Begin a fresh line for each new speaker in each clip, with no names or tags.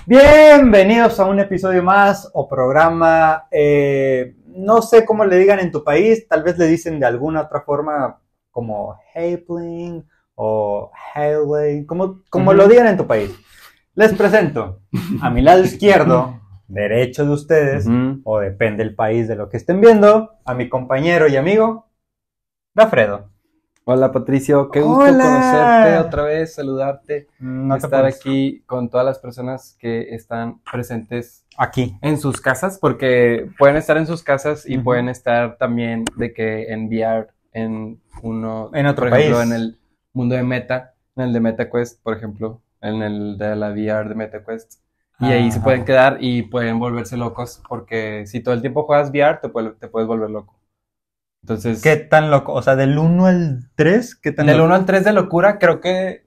Bienvenidos a un episodio más o programa, no sé cómo le digan en tu país, tal vez le dicen de alguna otra forma como Hapling o Hailing, como lo digan en tu país. Les presento a mi lado izquierdo, derecho de ustedes, o depende del país de lo que estén viendo, a mi compañero y amigo, Alfredo.
Hola Patricio, qué gusto conocerte otra vez, saludarte, estar aquí con todas las personas que están presentes
aquí
en sus casas, porque pueden estar en sus casas y pueden estar también de que en VR en
otro
por
país.
ejemplo, en el mundo de Meta, en el de MetaQuest, por ejemplo, en el de la VR de MetaQuest. Y ahí se pueden quedar y pueden volverse locos, porque si todo el tiempo juegas VR, te puedes volver loco. Entonces,
¿qué tan loco? O sea, del 1 al 3, ¿qué tan
del
loco?
1 al 3 de locura, creo que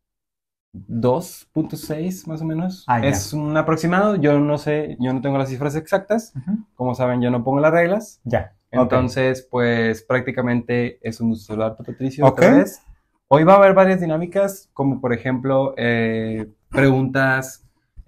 2.6 más o menos. Es un aproximado, yo no sé, yo no tengo las cifras exactas. Como saben, yo no pongo las reglas.
Ya.
Entonces, pues prácticamente es un gusto saludarte, Patricio, otra vez. Hoy va a haber varias dinámicas, como por ejemplo, preguntas,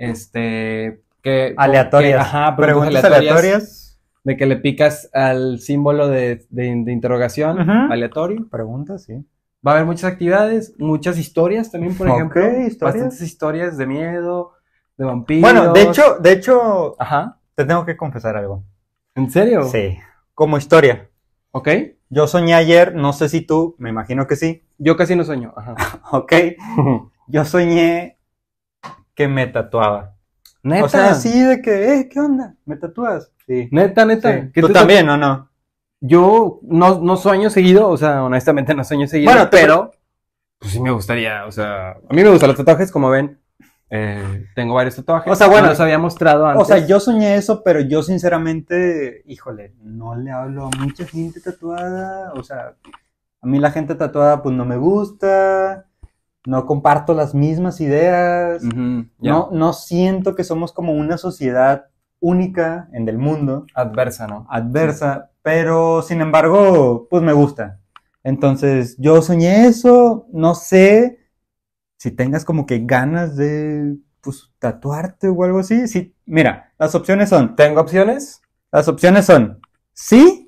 aleatorias.
Preguntas aleatorias. De que le picas al símbolo de interrogación aleatorio.
Preguntas, sí.
Va a haber muchas actividades, muchas historias también, por ejemplo.
¿Historias?
Bastantes historias de miedo, de vampiros.
Bueno, de hecho, te tengo que confesar algo.
¿En serio?
Sí, como historia.
Ok.
Yo soñé ayer, no sé si tú, me imagino que sí.
Yo casi no sueño.
Ok. Yo soñé que me tatuaba.
¿Neta?
O sea, así de que, ¿qué onda? ¿Me tatúas? Sí.
¿Neta?
Sí. ¿Tú también o no?
Yo no sueño seguido, o sea, honestamente no sueño seguido, bueno, pero pues sí me gustaría, o sea, a mí me gustan los tatuajes, como ven, tengo varios tatuajes.
O sea, bueno,
los había mostrado antes.
O sea, yo soñé eso, pero yo sinceramente, híjole, no le hablo a mucha gente tatuada, o sea, a mí la gente tatuada pues no me gusta. No comparto las mismas ideas, no siento que somos como una sociedad única en el mundo.
Adversa, ¿no?
Adversa, sí. Pero sin embargo, pues me gusta. Entonces, yo soñé eso, no sé si tengas como que ganas de, pues, tatuarte o algo así. Sí, mira, las opciones son...
¿Tengo opciones?
Las opciones son, sí,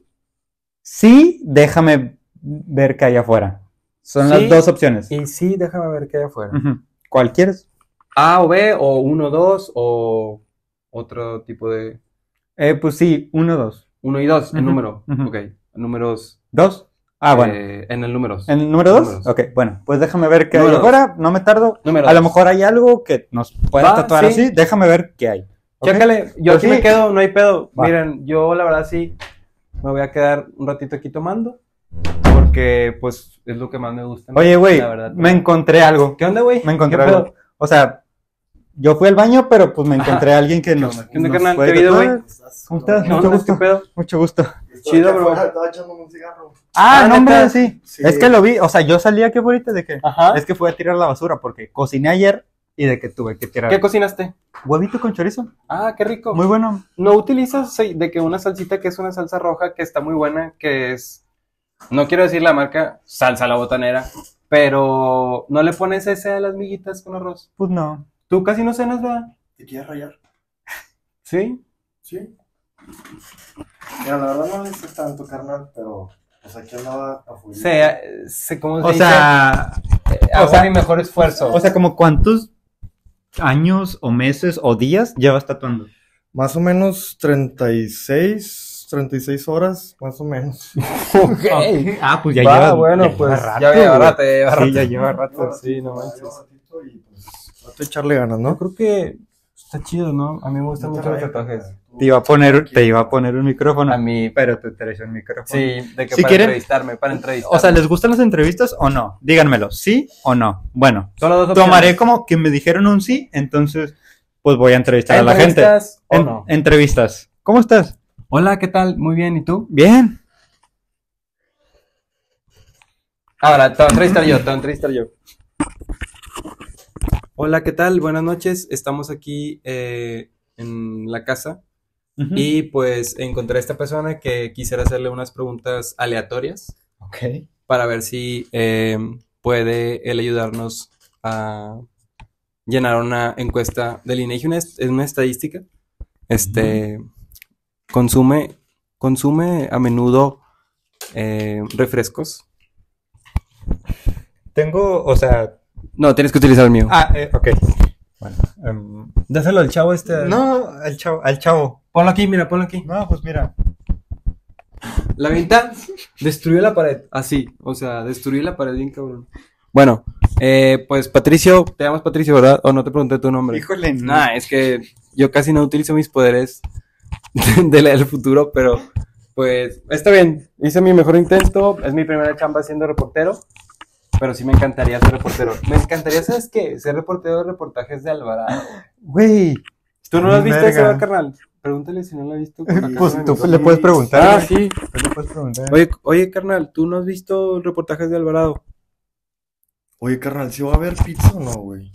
déjame ver qué hay afuera. Son las dos opciones.
Y sí, déjame ver qué hay afuera.
¿Cuál quieres?
A o B, o 1, 2, o otro tipo de...
Pues sí, 1, 2.
1 y 2, el número. Ok, números...
¿2? Bueno.
En el números.
¿En el número 2? Ok, bueno, pues déjame ver qué hay afuera, no me tardo.
Número
a lo mejor hay algo que nos pueda tatuar así, déjame ver qué hay.
Chécale, yo pues aquí me quedo, no hay pedo. Miren, yo la verdad sí, me voy a quedar un ratito aquí tomando. Porque, pues, es lo que más me gusta.
Oye, güey, me encontré algo.
¿Qué onda, güey?
Me encontré algo. O sea, yo fui al baño, pero pues me encontré a alguien que nos...
¿Qué onda, carnal? ¿Qué video, güey?
¿Cómo estás? Mucho gusto.
¿Qué pedo?
Mucho gusto.
Chido, bro.
Estaba echándome un cigarro.
No, hombre, sí. Es que lo vi, o sea, yo salí aquí ahorita de que... Es que fui a tirar la basura porque cociné ayer y de que tuve que tirar.
¿Qué cocinaste?
Huevito con chorizo.
Qué rico.
Muy bueno.
¿No utilizas de que una salsita que es una salsa roja que está muy buena, que es... No quiero decir la marca, salsa la botanera, pero ¿no le pones ese a las miguitas con arroz?
Pues no.
¿Tú casi no cenas, verdad?
¿Te quieres rayar?
¿Sí?
Sí. Mira, la verdad no le hice tanto, carnal, pero pues aquí andaba a full.
¿Cómo se
dice?
O sea, mi mejor esfuerzo.
O sea, ¿como cuántos años o meses o días llevas tatuando?
Más o menos 36 horas, más o menos.
Okay. Pues ya lleva.
Bueno, pues ya lleva rato.
Sí, ya lleva rato.
Sí, no manches.
Y pues, trata de echarle ganas, ¿no?
Yo creo que está chido, ¿no? A mí me gustan mucho los tatuajes.
Te iba a poner un micrófono. A mí, pero te traes un micrófono.
Sí, de que
si
para
quieren,
entrevistarme.
O sea, ¿les gustan las entrevistas o no? Díganmelo, ¿sí o no? Bueno,
solo dos opciones.
Tomaré como que me dijeron un sí, entonces pues voy a entrevistar a la gente.
¿Entrevistas o no?
Entrevistas. ¿Cómo estás?
Hola, ¿qué tal? Muy bien, ¿y tú?
Bien.
Ahora, te voy a entrevistar yo. Hola, ¿qué tal? Buenas noches. Estamos aquí en la casa y pues encontré a esta persona que quisiera hacerle unas preguntas aleatorias.
Ok.
Para ver si puede él ayudarnos a llenaron una encuesta del INEGI, una estadística. Consume a menudo refrescos.
Tengo, o sea...
No, tienes que utilizar el mío.
Ok. Bueno,
Dáselo al chavo
no, al chavo.
Ponlo aquí, mira, ponlo aquí.
No, pues mira.
La venta destruyó la pared. Así, o sea, destruyó la pared bien cabrón. Bueno, pues Patricio, te llamas Patricio, ¿verdad? O no te pregunté tu nombre.
Híjole, no.
Nah, es que yo casi no utilizo mis poderes del futuro, pero pues está bien. Hice mi mejor intento, es mi primera chamba siendo reportero, pero sí me encantaría ser reportero. Me encantaría, ¿sabes qué? Ser reportero de reportajes de Alvarado.
Güey.
¿Tú no lo has visto ese,
verga.
carnal? Pregúntale si no lo has visto.
Pues tú le puedes preguntar.
Ah, sí.
Tú le puedes preguntar.
Oye, carnal, ¿tú no has visto reportajes de Alvarado?
Oye, carnal, ¿sí va a haber pizza o no, güey?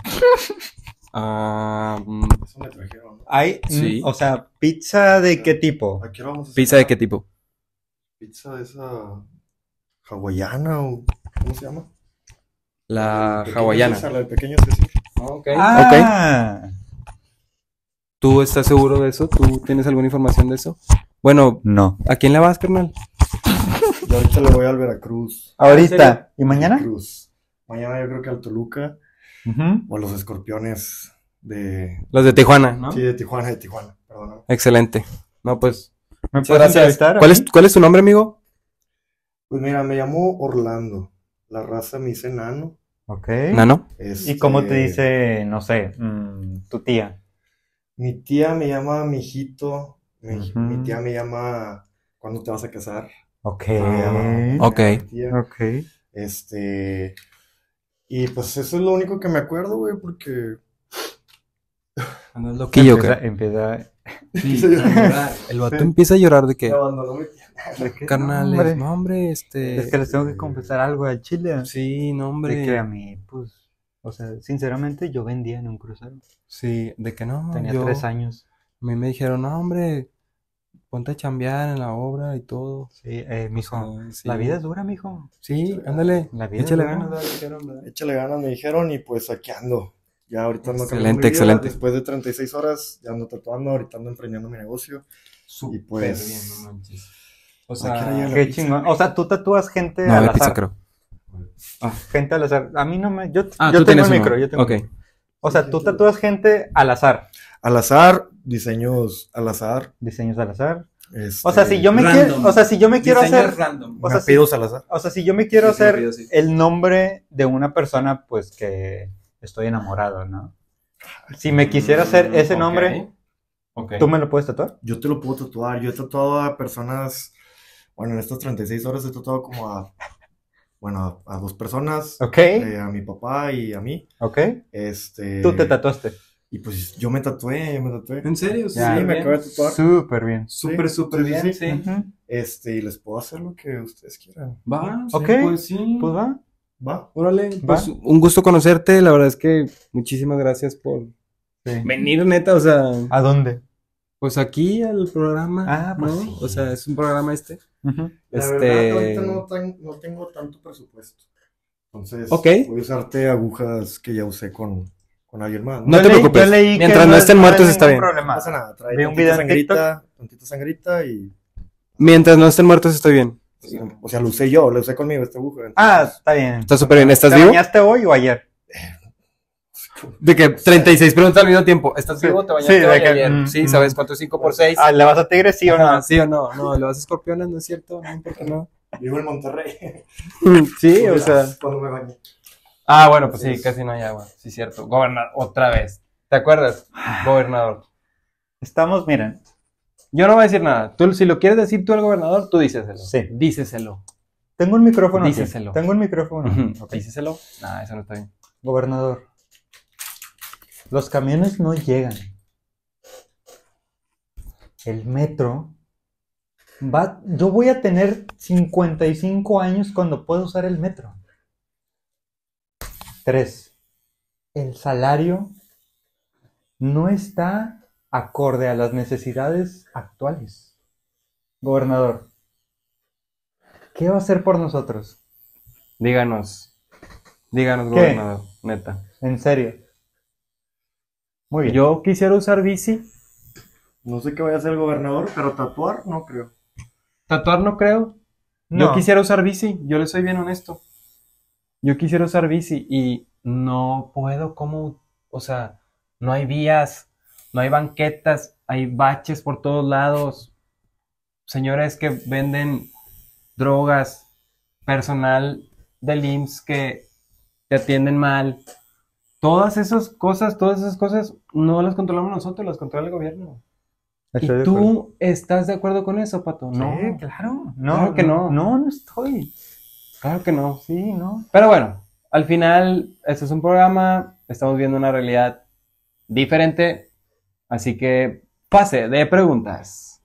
Eso me trajeron, ¿no?
Hay,
Sí.
o sea, ¿pizza de qué tipo?
¿A qué hora vamos a
¿Pizza de
cenar?
qué tipo?
Pizza de esa hawaiana o ¿cómo se llama?
La
Pequeño
hawaiana.
César, la del pequeño César.
Ok.
Ah,
¿Tú estás seguro de eso? ¿Tú tienes alguna información de eso? Bueno,
no.
¿a quién le vas, carnal?
Yo ahorita le voy al Veracruz.
¿En serio?
Ahorita. ¿Y mañana?
Veracruz. Mañana yo creo que al Toluca
Ujú.
o a los Escorpiones de...
Los de Tijuana, ¿no?
Sí, de Tijuana, perdóname.
Excelente. No, pues,
¿Me
muchas
puedes
gracias.
entrevistar?
¿Cuál es tu nombre, amigo?
Pues mira, me llamo Orlando. La raza me dice Nano.
Ok.
Nano.
¿Y cómo te dice, no sé, tu tía?
Mi tía me llama mijito.
Ujú.
Mi tía me llama ¿cuándo te vas a casar?
Ok.
Ok.
Mi tía.
Ok.
Y pues eso es lo único que me acuerdo, güey, porque...
Andas loquillo,
Empieza.
Sí, el vato empieza a llorar de
Me
que,
abandonó mi tía.
¿De qué?
carnales,
Hombre.
no, hombre,
Es que les tengo que confesar algo al chile.
Sí, no,
De que a
hombre.
mí, pues, o sea, sinceramente yo vendía en un crucero.
Sí, de que no,
Tenía
yo...
3 años.
A mí me dijeron, no, hombre, ponte a chambear en la obra y todo.
Sí, mijo.
O sea, sí.
La vida es dura, mijo.
Sí, ándale,
La vida
échale
es dura.
ganas, ¿verdad? Dijeron, ¿verdad?
Échale ganas, me dijeron, y pues aquí ando. Ya ahorita ando
Excelente,
cambiando mi vida.
excelente.
Después de 36 horas, ya ando tatuando, ahorita ando emprendiendo mi negocio. Y pues...
bien, no manches. O
¿a qué hora llega
sea,
la
Qué
pizza?
chingón. O sea, tú tatúas gente
no,
al
de pizza
azar.
creo.
Gente al azar. A mí no me. Yo
tú
tengo
tienes
el
uno.
micro. Yo tengo
Ok.
el micro. O sea, tú tatúas gente al azar.
Al azar, diseños al azar.
Diseños al azar.
Este,
O sea, si yo me
Random.
quiero. O sea, si yo me quiero hacer.
random.
O sea,
rapidos al azar.
O sea, si yo me quiero
Sí, sí,
hacer
rápido, sí.
el nombre de una persona, pues que estoy enamorado, ¿no? Si me quisiera hacer ese nombre,
Ok.
¿tú me lo puedes tatuar?
Yo te lo puedo tatuar. Yo he tatuado a personas. Bueno, en estas 36 horas he tatuado como a. Bueno, a 2 personas.
Ok.
A mi papá y a mí.
Ok.
Este.
Tú te tatuaste.
Y pues yo me tatué.
¿En serio?
Sí,
Ya,
me acabo de tatuar.
Súper bien.
Súper,
Sí,
súper
sí, sí,
bien,
sí.
sí.
Y les puedo hacer lo que ustedes quieran.
Va, sí,
Ok.
pues sí.
Pues va.
¿Va?
Órale,
Va.
pues un gusto conocerte, la verdad es que muchísimas gracias por
Sí.
venir, neta, o sea,
¿A dónde?
pues aquí al programa,
Ah, pues
¿no?
sí.
O sea, es un programa
Ujú.
La verdad, ahorita no tengo tanto presupuesto. Entonces,
Ok.
voy a usarte agujas que ya usé con alguien más.
No
Yo
te
leí-
preocupes.
yo leí que
Mientras no estén
hay
muertos está
ningún
bien.
No
problema.
pasa nada, trae
Vi un video en
tantita sangrita y...
Mientras no estén muertos estoy bien.
O sea, lo usé yo, lo usé conmigo esta aguja.
Ah, está bien.
Está súper bien. ¿Estás
¿Te
vivo?
bañaste hoy o ayer?
De que 36 preguntas al mismo tiempo. ¿Estás vivo? ¿Te bañaste
Sí, de
hoy,
que,
ayer? Sí, ¿sabes cuánto es 5 por 6?
Ah, ¿le vas a Tigres, sí o no?
¿Sí o no? No, le vas a Escorpiones, ¿no es cierto? No, ¿por qué no?
Vivo en Monterrey.
Sí, o sea.
Cuando me bañé.
Ah, bueno, pues sí, casi no hay agua. Sí, cierto. Gobernador, otra vez. ¿Te acuerdas? Gobernador.
Estamos, miren.
Yo no voy a decir nada. Tú, si lo quieres decir tú al gobernador, tú díceselo.
Sí.
Díceselo.
Tengo el micrófono aquí.
Díceselo.
Tengo el micrófono.
Ujú.
Ok.
Díceselo. Nah, eso no está bien.
Gobernador. Los camiones no llegan. El metro va. Yo voy a tener 55 años cuando pueda usar el metro. 3. El salario no está acorde a las necesidades actuales. Gobernador, ¿qué va a hacer por nosotros?
Díganos. Díganos,
¿Qué?
gobernador. Neta.
En serio. Muy bien.
Yo quisiera usar bici.
No sé qué vaya a hacer el gobernador, pero tatuar no creo.
Tatuar no creo.
No.
Yo quisiera usar bici, yo le soy bien honesto. Yo quisiera usar bici y no puedo, ¿cómo? O sea, no hay vías, no hay banquetas, hay baches por todos lados. Señores que venden drogas, personal del IMSS que te atienden mal. Todas esas cosas no las controlamos nosotros, las controla el gobierno.
Estoy
¿Y
de
tú
acuerdo.
estás de acuerdo con eso, Pato? No,
Sí, claro. No,
Claro que no.
No estoy.
claro que no.
Sí, no.
Pero bueno, al final, este es un programa, estamos viendo una realidad diferente, así que pase de preguntas.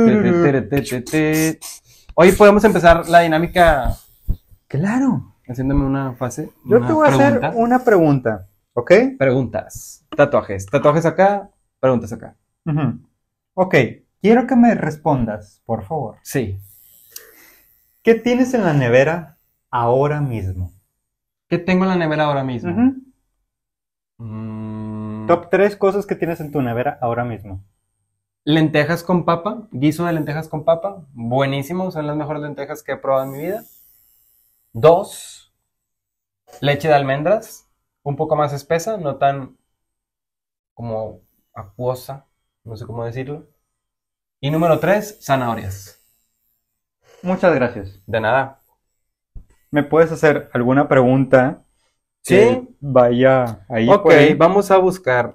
Hoy podemos empezar la dinámica
Claro.
haciéndome una fase.
Yo
una
te voy a hacer
pregunta.
una pregunta, ¿ok?
Preguntas. Tatuajes. Tatuajes acá, preguntas acá.
Ujú. Ok, quiero que me respondas, por favor.
Sí.
¿Qué tienes en la nevera ahora mismo?
¿Qué tengo en la nevera ahora mismo?
Ujú.
Mm,
Top 3 cosas que tienes en tu nevera ahora mismo.
lentejas con papa, guiso de lentejas con papa, buenísimo, son las mejores lentejas que he probado en mi vida. 2, leche de almendras, un poco más espesa, no tan como acuosa, no sé cómo decirlo. Y número 3, zanahorias.
Muchas gracias.
De nada.
¿Me puedes hacer alguna pregunta que
Sí.
vaya ahí
Ok,
por ahí?
vamos a buscar.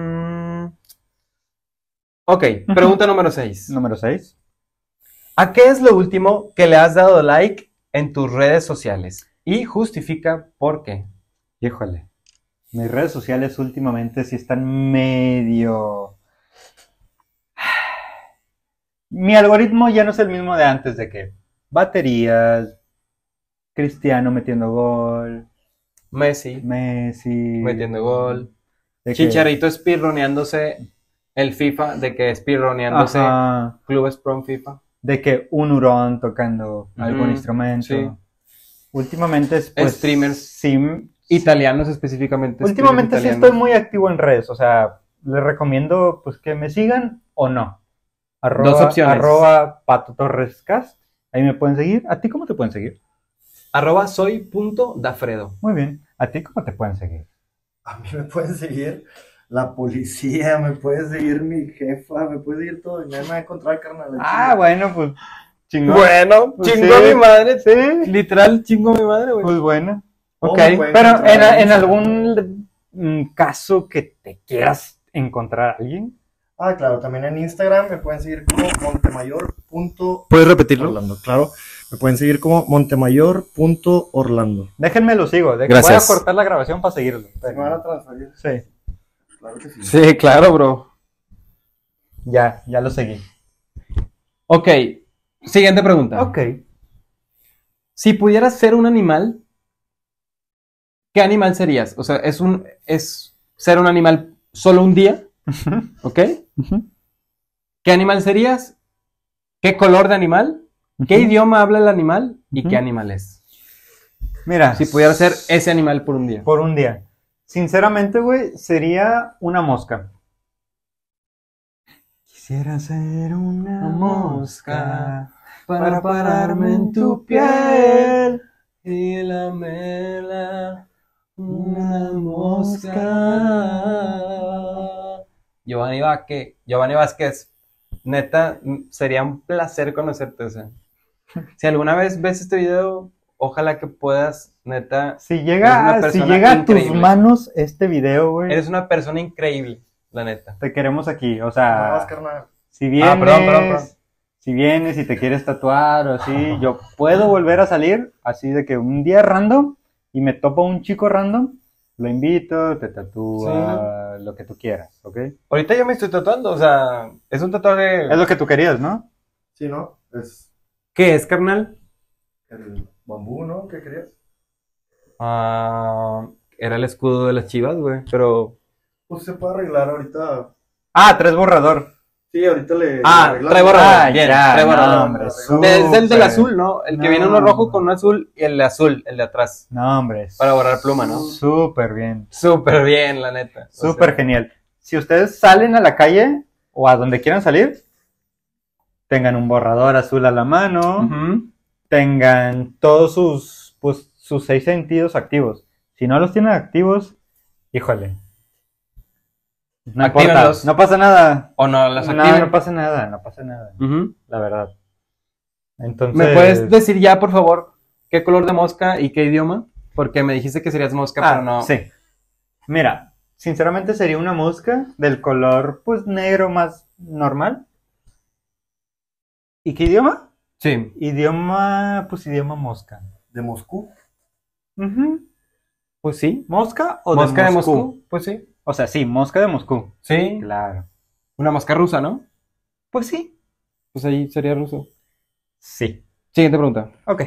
Ok, pregunta número 6.
Número 6.
¿A qué es lo último que le has dado like en tus redes sociales? Y justifica por qué.
Híjole, mis redes sociales últimamente sí están medio... Mi algoritmo ya no es el mismo de antes, de que baterías, Cristiano metiendo gol,
Messi
Messi...
metiendo gol.
de que-
Chicharito espirroneándose el FIFA, de que espirroneándose
Ajá,
clubes pro en FIFA.
de que un hurón tocando algún
Ujú,
instrumento.
sí.
Últimamente, pues,
Streamers
sí,
Italianos específicamente.
últimamente sí
streamers
estoy
italianos.
muy activo en redes, o sea, les recomiendo pues que me sigan o no.
Dos opciones.
Arroba Pato Torres Cast, ahí me pueden seguir. ¿A ti cómo te pueden seguir?
@soy.dafredo.
Muy bien, ¿a ti cómo te pueden seguir?
A mí me pueden seguir la policía, me puede seguir mi jefa, me puede seguir todo. Y nadie me va a encontrar, carnal.
Ah, bueno, pues chingón.
Bueno,
Pues
chingo
sí.
mi madre.
Sí,
Literal, chingo mi madre, güey.
pues bueno.
O
Ok,
me pueden
Pero
encontrar
en algún caso que te quieras encontrar a alguien.
Ah, claro, también en Instagram me pueden seguir como montemayor.orlando.
¿Puedes repetirlo?
Claro, me pueden seguir como montemayor.orlando.
Déjenme lo sigo.
Gracias.
Voy a cortar la grabación para seguirlo.
¿Se me van a transferir?
Sí,
Claro que sí.
Sí, claro, bro.
ya lo seguí.
Ok, siguiente pregunta.
Ok.
Si pudieras ser un animal, ¿qué animal serías? O sea, es ser un animal solo un día, ¿ok? ¿Qué animal serías? ¿Qué color de animal? ¿Qué idioma habla el animal? ¿Y
Ujú.
qué animal es?
Mira,
Si pudieras ser ese animal por un día.
por un día. Sinceramente, güey, sería una mosca. Quisiera ser una mosca para pararme en tu piel.
y lamerla
una mosca.
Giovanni Vázquez, neta, sería un placer conocerte. O sea, si alguna vez ves este video, ojalá que puedas, neta,
Si
Eres
llega,
una
si
persona
llega a tus
increíble.
manos este video, güey,
eres una persona increíble, la neta.
te queremos aquí. O
No,
sea,
carnal.
si vienes,
perdón.
si vienes y te quieres tatuar o así, yo puedo volver a salir así de que un día random y me topo un chico random, lo invito, te tatúa, lo que tú quieras, ¿ok?
Ahorita yo me estoy tatuando, o sea, es un tatuaje.
Es lo que tú querías, ¿no?
Sí, ¿no? Es
¿Qué es, carnal?
el bambú, ¿no? ¿Qué querías?
Era el escudo de las Chivas, güey, pero...
Pues se puede arreglar ahorita.
Ah, tres borrador.
Sí, ahorita le
Ah,
arreglamos.
trae borrador.
Ah,
Bien,
ya,
trae borrador.
no, hombre,
Es el del
súper.
azul, ¿no? El que
No,
viene uno rojo
hombre.
con un azul y el de azul, el de atrás.
No, hombre.
Para borrar pluma, ¿no?
Súper bien.
Súper bien, la neta. O
Súper
sea,
genial. si ustedes salen a la calle o a donde quieran salir, tengan un borrador azul a la mano,
Ujú.
tengan todos sus 6 sentidos activos. Si no los tienen activos, híjole. No importa,
Actívenlos.
no pasa nada.
O no las
No,
activen.
no pasa nada, no pasa nada,
Ujú.
la verdad. Entonces,
¿Me puedes decir ya, por favor, qué color de mosca y qué idioma? Porque me dijiste que serías mosca, pero no.
sí. Mira, sinceramente sería una mosca del color, pues, negro más normal. ¿Y qué idioma?
Sí.
Idioma mosca.
¿De Moscú?
Ujú.
Pues sí.
¿Mosca o
¿Mosca
de
de
Moscú?
Moscú? Pues sí.
O sea, sí, mosca de Moscú.
Sí.
Claro.
Una mosca rusa, ¿no?
Pues sí.
Pues ahí sería ruso.
Sí.
Siguiente pregunta.
Ok.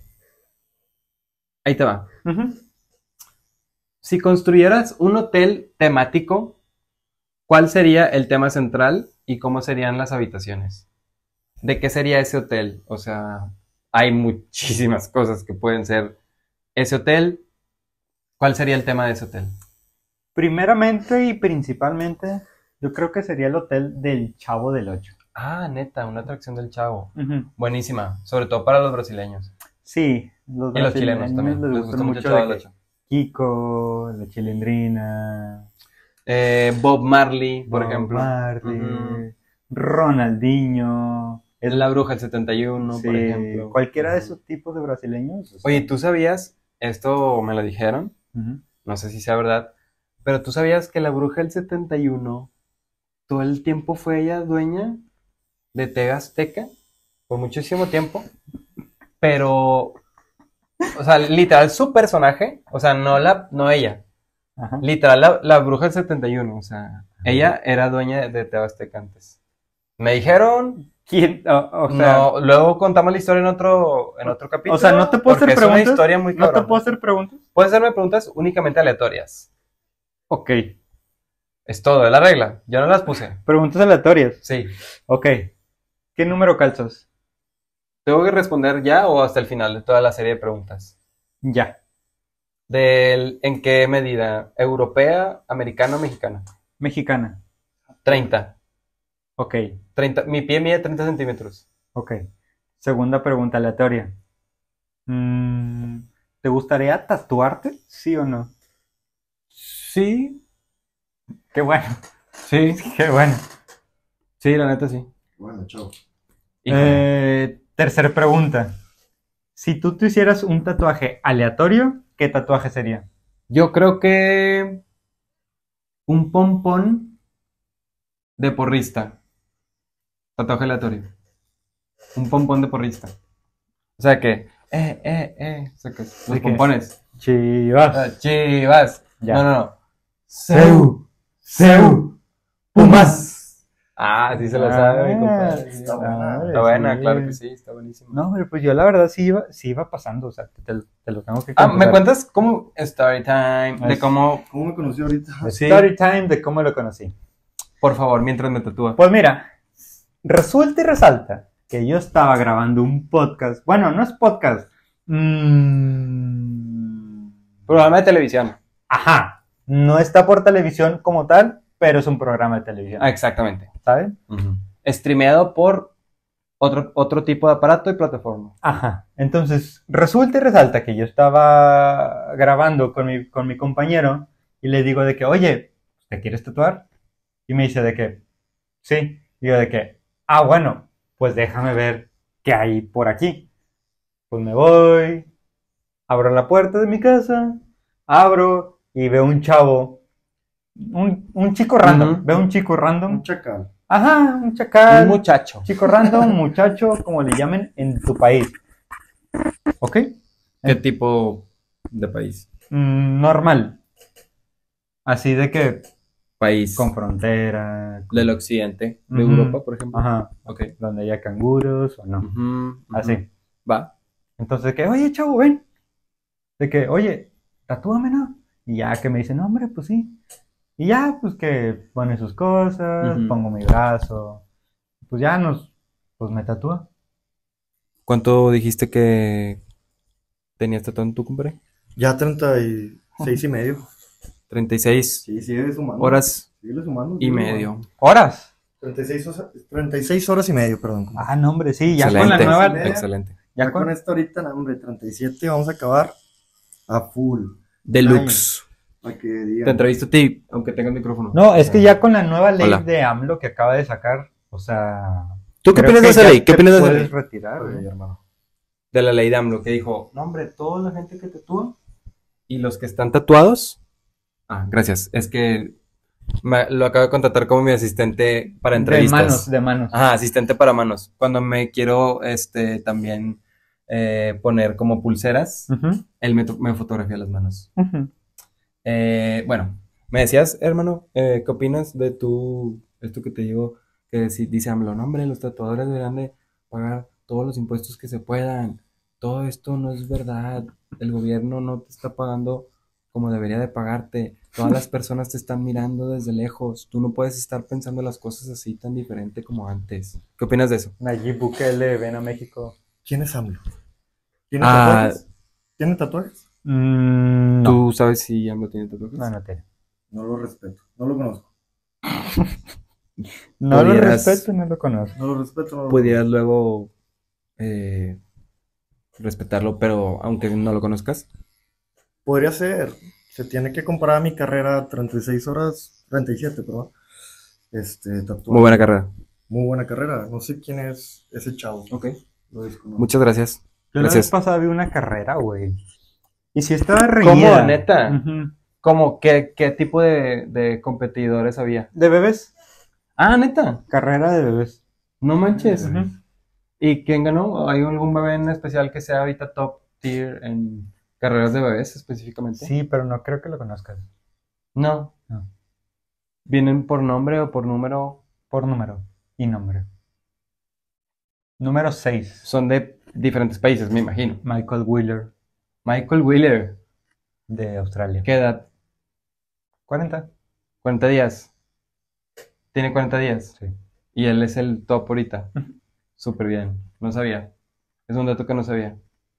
Ahí te va.
Ujú.
Si construyeras un hotel temático, ¿cuál sería el tema central y cómo serían las habitaciones? ¿De qué sería ese hotel? O sea, hay muchísimas cosas que pueden ser ese hotel. ¿Cuál sería el tema de ese hotel?
Primeramente y principalmente, yo creo que sería el hotel del Chavo del Ocho.
Ah, neta, una atracción del Chavo.
Ujú.
Buenísima, sobre todo para los brasileños.
Sí,
Y los chilenos también.
les
Les
gusta
gusta mucho el
mucho
Chavo
de
del
que
Ocho.
Kiko, la Chilindrina,
Bob Marley, por
Bob
ejemplo.
Marley,
Ujú.
Ronaldinho,
La Bruja del 71, por
sí,
ejemplo.
cualquiera de esos tipos de brasileños. O sea,
Oye, ¿tú sabías? Esto me lo dijeron,
ujú.
no sé si sea verdad, pero ¿tú sabías que la Bruja del 71 todo el tiempo fue ella dueña de TV Azteca? Por muchísimo tiempo. Pero, o sea, literal, su personaje, o sea, no ella.
Ajá.
Literal, la Bruja del 71, o sea, ella era dueña de TV Azteca antes. Me dijeron,
¿Quién? O sea,
no, luego contamos la historia en otro capítulo.
o sea, no te puedo
porque
hacer
es una
preguntas.
historia muy
No te
cabrona.
puedo hacer preguntas.
Puedes hacerme preguntas únicamente aleatorias.
Ok.
Es todo, es la regla. Yo no las puse.
Preguntas aleatorias.
Sí.
Ok. ¿Qué número calzas?
¿Tengo que responder ya o hasta el final de toda la serie de preguntas?
Ya.
¿En qué medida? ¿Europea, americana o mexicana?
Mexicana.
30.
Ok.
30. Mi pie mide 30 centímetros.
Ok. Segunda pregunta aleatoria. ¿Te gustaría tatuarte? ¿Sí o no?
Sí.
Qué bueno.
Sí.
Qué bueno.
Sí, la neta sí.
Bueno, chao.
Híjole.
Tercera pregunta. Si tú te hicieras un tatuaje aleatorio, ¿qué tatuaje sería?
Yo creo que un pompón de porrista. Tatuaje aleatorio. Un pompón de porrista. O sea que, O sea que los
¿De qué?
pompones.
Chivas.
Chivas.
Ya.
No.
Seu.
Pumas. Ah, sí se lo sabe, mi
Ah,
compadre.
está buena.
Está buena,
sí.
claro que sí, está buenísimo.
No, pero pues yo la verdad sí iba pasando, o sea, te lo tengo que
Ah, ¿me
confesar.
cuentas cómo Story Time? De
Es-
cómo,
¿Cómo me conocí ahorita?
Sí.
Story time de cómo lo conocí.
por favor, mientras me tatúa.
Pues mira, resulta y resalta que yo estaba grabando un podcast. Bueno, no es podcast.
Programa de televisión.
Ajá. No está por televisión como tal, pero es un programa de televisión.
Ah, exactamente.
¿Sabes?
Streameado por otro tipo de aparato y plataforma.
Ajá. Entonces, resulta y resalta que yo estaba grabando con mi compañero y le digo de que, oye, ¿te quieres tatuar? Y me dice de que, sí. Y yo de que, bueno, pues déjame ver qué hay por aquí. Pues me voy, abro la puerta de mi casa, abro y veo un chavo, un chico random,
Ujú.
veo un chico random.
Un chacal.
Ajá, un chacal.
Un muchacho.
Chico random, muchacho, como le llamen en tu país. ¿Ok?
¿Qué tipo de país?
Normal. Así de que
País
con frontera.
del occidente, de
Ujú.
Europa, por ejemplo.
Ajá.
Ok.
Donde haya canguros o no.
Ujú, ujú.
Así.
Va.
Entonces, de que, oye, chavo, ven. De que, oye, tatúame, ¿no? Y ya que me dice, no, hombre, pues sí. Y ya, pues que pone sus cosas,
Ujú.
pongo mi brazo. Pues ya pues me tatúa.
¿Cuánto dijiste que tenías tatuado en tu compadre?
Ya 36 y medio.
36
Sí, sí, eres humano.
horas
Síguele sumando.
y medio.
¿Horas?
36 horas y medio, perdón.
Ah, no, hombre, sí, ya
Excelente,
con la nueva...
excelente.
Ya con esto ahorita, no, hombre, 37 vamos a acabar a full.
Deluxe.
Para que digan.
Te entrevisto a ti, aunque tenga el micrófono.
No, es que ya con la nueva ley
Hola.
de AMLO que acaba de sacar, o sea...
¿Tú qué
creo
opinas de
que
esa
ya
ley? ¿Qué
te
opinas de esa
puedes
ley?
retirar,
Oye,
¿no?
hermano.
De la ley de AMLO, que dijo, no, hombre, toda la gente que tatúa y los que están tatuados. Ah, gracias. Es que lo acabo de contratar como mi asistente para entrevistas.
De manos.
Ajá, asistente para manos. Cuando me quiero, también poner como pulseras,
Ujú,
él me fotografía las manos.
ujú.
Bueno, me decías, hermano, ¿qué opinas de esto que te digo, que si dice AMLO, no, hombre, los tatuadores deberán de pagar todos los impuestos que se puedan? Todo esto no es verdad. El gobierno no te está pagando como debería de pagarte. Todas las personas te están mirando desde lejos. Tú no puedes estar pensando las cosas así tan diferente como antes. ¿Qué opinas de eso?
Nayib Bukele, ven a México.
¿Quién es AMLO? ¿Tiene
Ah,
tatuajes? ¿Tiene tatuajes?
No.
¿Tú sabes si AMLO tiene tatuajes?
No, no tiene.
No lo respeto. No lo conozco.
No lo
Pudieras-
respeto, no lo conozco.
No lo respeto. No lo
Pudieras luego respetarlo, pero aunque no lo conozcas.
Podría ser. Se tiene que comparar a mi carrera 36 horas, 37, perdón. Tatuaje.
Muy buena carrera.
Muy buena carrera. No sé quién es ese chavo.
Ok.
Lo desconozco.
Muchas gracias.
Yo la vez
Gracias.
pasada vi una carrera, güey. Y si estaba reñida.
¿Cómo, neta?
Ujú.
¿Cómo? ¿Qué tipo de competidores había?
¿De bebés?
Ah, neta.
Carrera de bebés.
No manches.
Ujú.
¿Y quién ganó? ¿Hay algún bebé en especial que sea ahorita top tier en carreras de bebés específicamente?
Sí, pero no creo que lo conozcas.
No.
No.
¿Vienen por nombre o por número?
Por número y nombre. Número 6.
Son de diferentes países, me imagino.
Michael Wheeler,
Michael Wheeler.
de Australia.
¿Qué edad?
40.
40 días. Tiene 40 días.
Sí.
Y él es el top ahorita.
Ujú.
Súper bien. No sabía. Es un dato que no sabía.